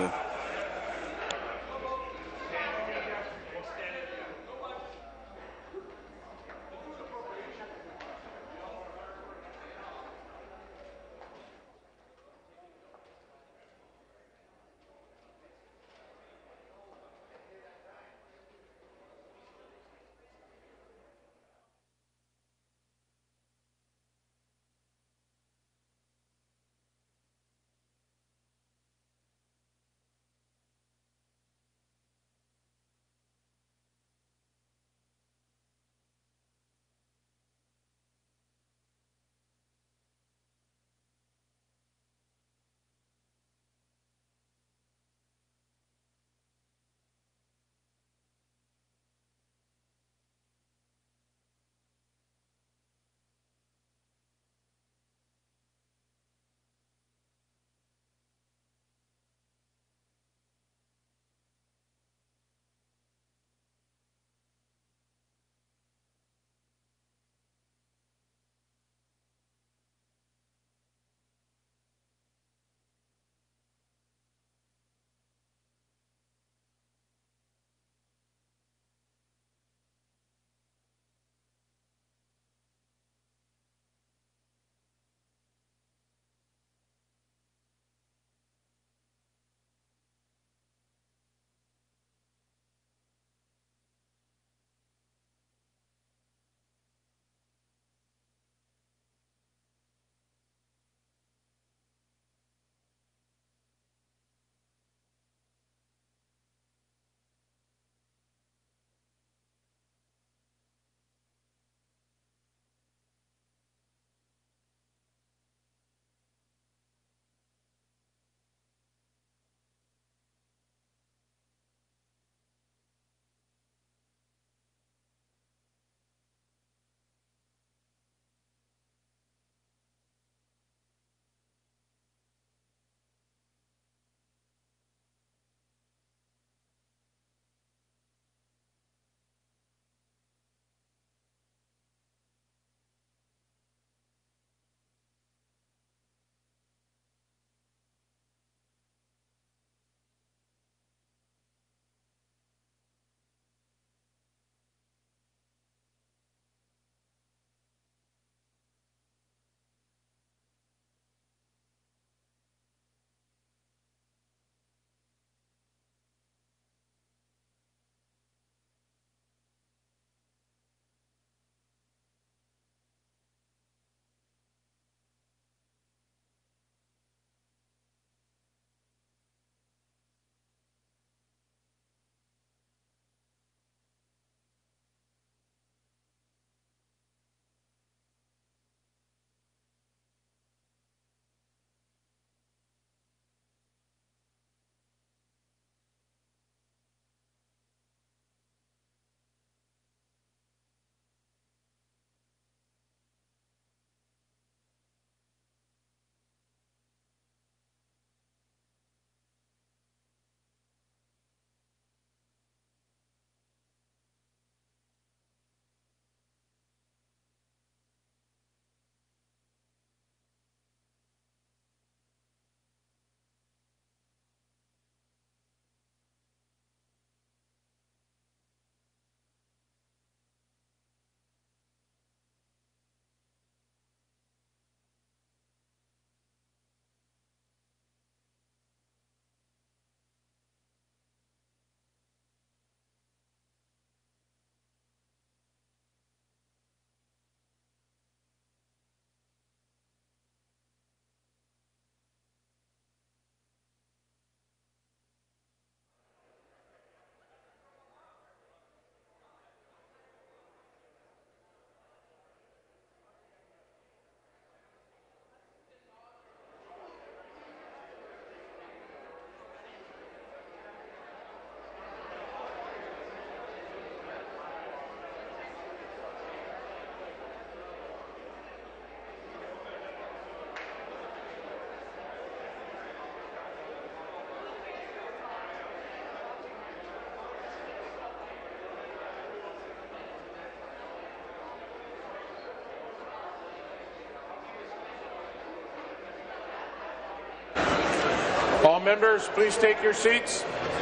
Members, please take your seats.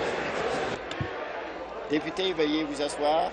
Députés, veuillez vous asseoir.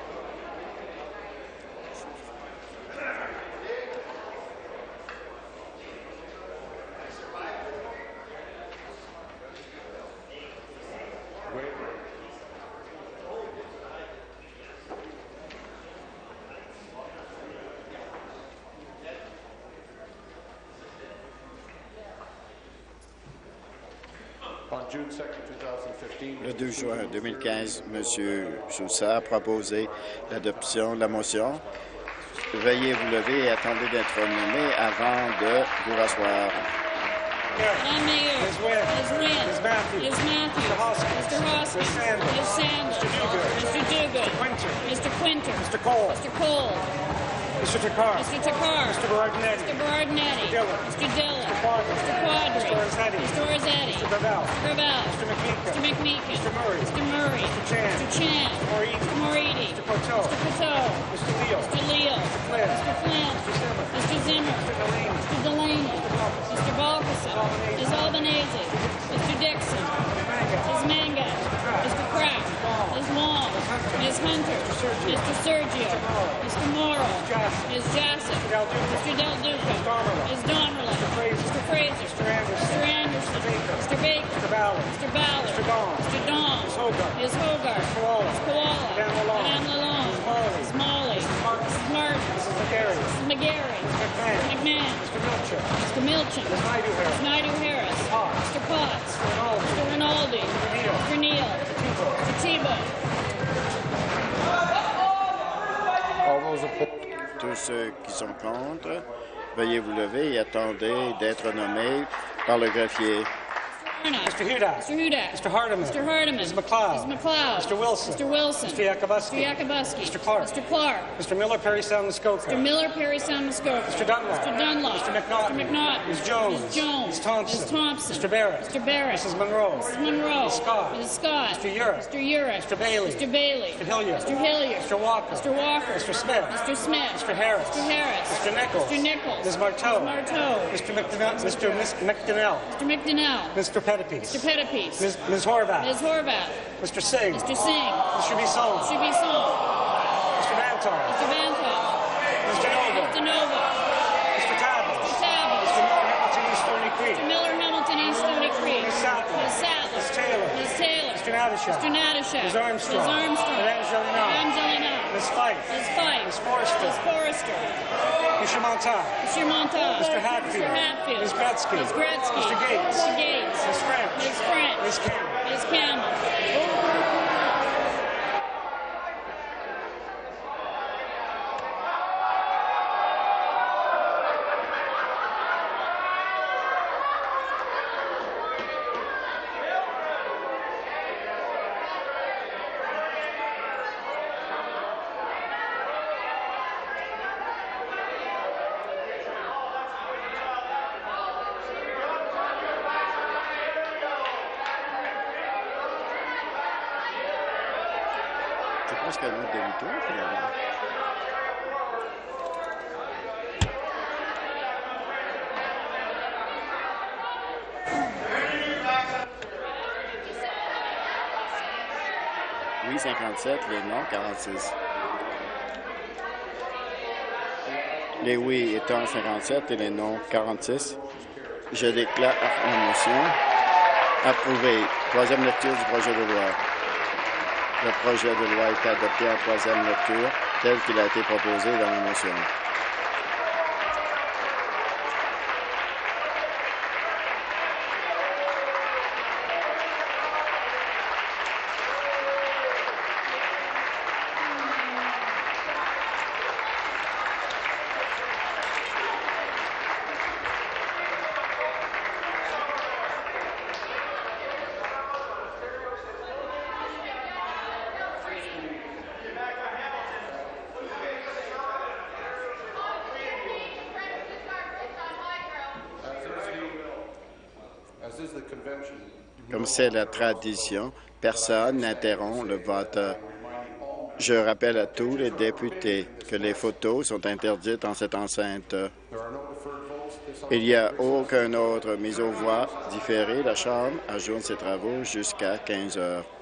Le 2 juin 2015, M. Sousa a proposé l'adoption de la motion. Veuillez vous lever et attendez d'être nommé avant de vous rasseoir. Madam Mayor, Ms. Wynn, Ms. Matthews, Mr. Hoskins, Ms. Sanders, Mr. Duguid, Mr. Quinter, Mr. Cole, Mr. Takar. Mr. Takar, Mr. Berardinetti. Mr. Berardinetti, Mr. Dillon. Mr. Quadri, Mr. Rossetti. Mr. Rossetti, Mr. Gravel. Mr. Mr. McMeekin. Mr. Mr. Murray. Mr. Murray, Chan. Mr. Chan, Mr. Moridi, Mr. Coteau. Mr. Coteau, Mr. Leal. Mr. Leal, Flynn. Mr. Flynn, Mr. Zimmer, Mr. Delaney, Mr. Balkison, Ms. Albanese, Mr. Dixon, Ms. Mangat, Mr. Kraft, Ms. Long, Ms. Hunter, Mr. Sergio, Mr. Morrow, Ms. Jassy, Mr. Del Duca, Ms. Donnerland, Mr. Fraser, Mr. Anderson, Mr. Baker, Mr. Ballard, Mr. Don, Ms. Hogarth, Ms. Koala, Madame Lalonde, Ms. Molly, Mrs. Martin, Mrs. McGarry, Mr. McMahon, Mr. Milchin, Ms. Naidu-Harris, Mr. Potts, Mr. Rinaldi, Mr. Neal, Mr. Tebow. Tous ceux qui sont contre, veuillez vous lever et attendez d'être nommés par le greffier. Mr. Hudak. Mr. Hudak. Mr. Hardiman. Mr. Hardiman. Ms. McLeod. Ms. McLeod. Mr. Wilson. Mr. Wilson. Mr. Yakubuski. Mr. Yakubuski. Mr. Clark. Mr. Clark. Mr. Miller, Perry Sound, Muskoka. Mr. Miller, Perry Sound, Muskoka. Mr. Dunlop. Mr. Dunlop. Mr. McNaughton. Mr. McNaughton. Ms. Jones. Ms. Jones. Ms. Thompson. Ms. Thompson. Mr. Barrett. Mr. Barrett. Mrs. Monroe. Mrs. Monroe. Ms. Scott. Ms. Scott. Mr. Urich. Mr. Urich. Mr. Bailey. Mr. Bailey. Mr. Hilliard. Mr. Hilliard. Mr. Walker. Mr. Walker. Mr. Smith. Mr. Smith. Mr. Harris. Mr. Harris. Mr. Nichols. Mr. Nichols. Ms. Marteau. Ms. Marteau. Mr. McDonnell. Mr. McDonnell. Mr. McDonnell. Mr. Pettipies. Mr. Pettipies. Ms. Horvath. Ms. Horvath. Mr. Singh. Mr. Singh. Mr. Bisson. Mr. Bisson. Mr. Vantar. Mr. Vantoff. Mr. Nova. Mr. Nova. Mr. Tabbins. Mr. Tabbins. Mr. Miller Hamilton, East Stony Creek. Mr. Miller, Hamilton, East Stony Creek. Ms. Sattler. Ms. Sattler. Ms. Taylor. Ms. Taylor. Mr. Natashak. Mr. Natashak. Ms. Armstrong. Ms. Armstrong. Madame Gelina. Madame Gelina. Ms. Fife. Ms. Fife. Ms. Forrester. Ms. Forrester. Mr. Montag. Mr. Montage. Mr. Hatfield. Mr. Hatfield. Ms. Gretzky. Ms. Gretzky. Mr. Gates. Mr. Gates. Ms. French. Ms. French. Ms. Campbell. Ms. Campbell. C'est presque un autre demi-tour, finalement. Oui, 57, les non, 46. Les oui étant 57 et les non, 46. Je déclare la motion approuvée. Troisième lecture du projet de loi. Le projet de loi est adopté en troisième lecture tel qu'il a été proposé dans la motion. Comme c'est la tradition, personne n'interrompt le vote. Je rappelle à tous les députés que les photos sont interdites en cette enceinte. Il n'y a aucun autre mise aux voix différée. La Chambre ajourne ses travaux jusqu'à 15 heures.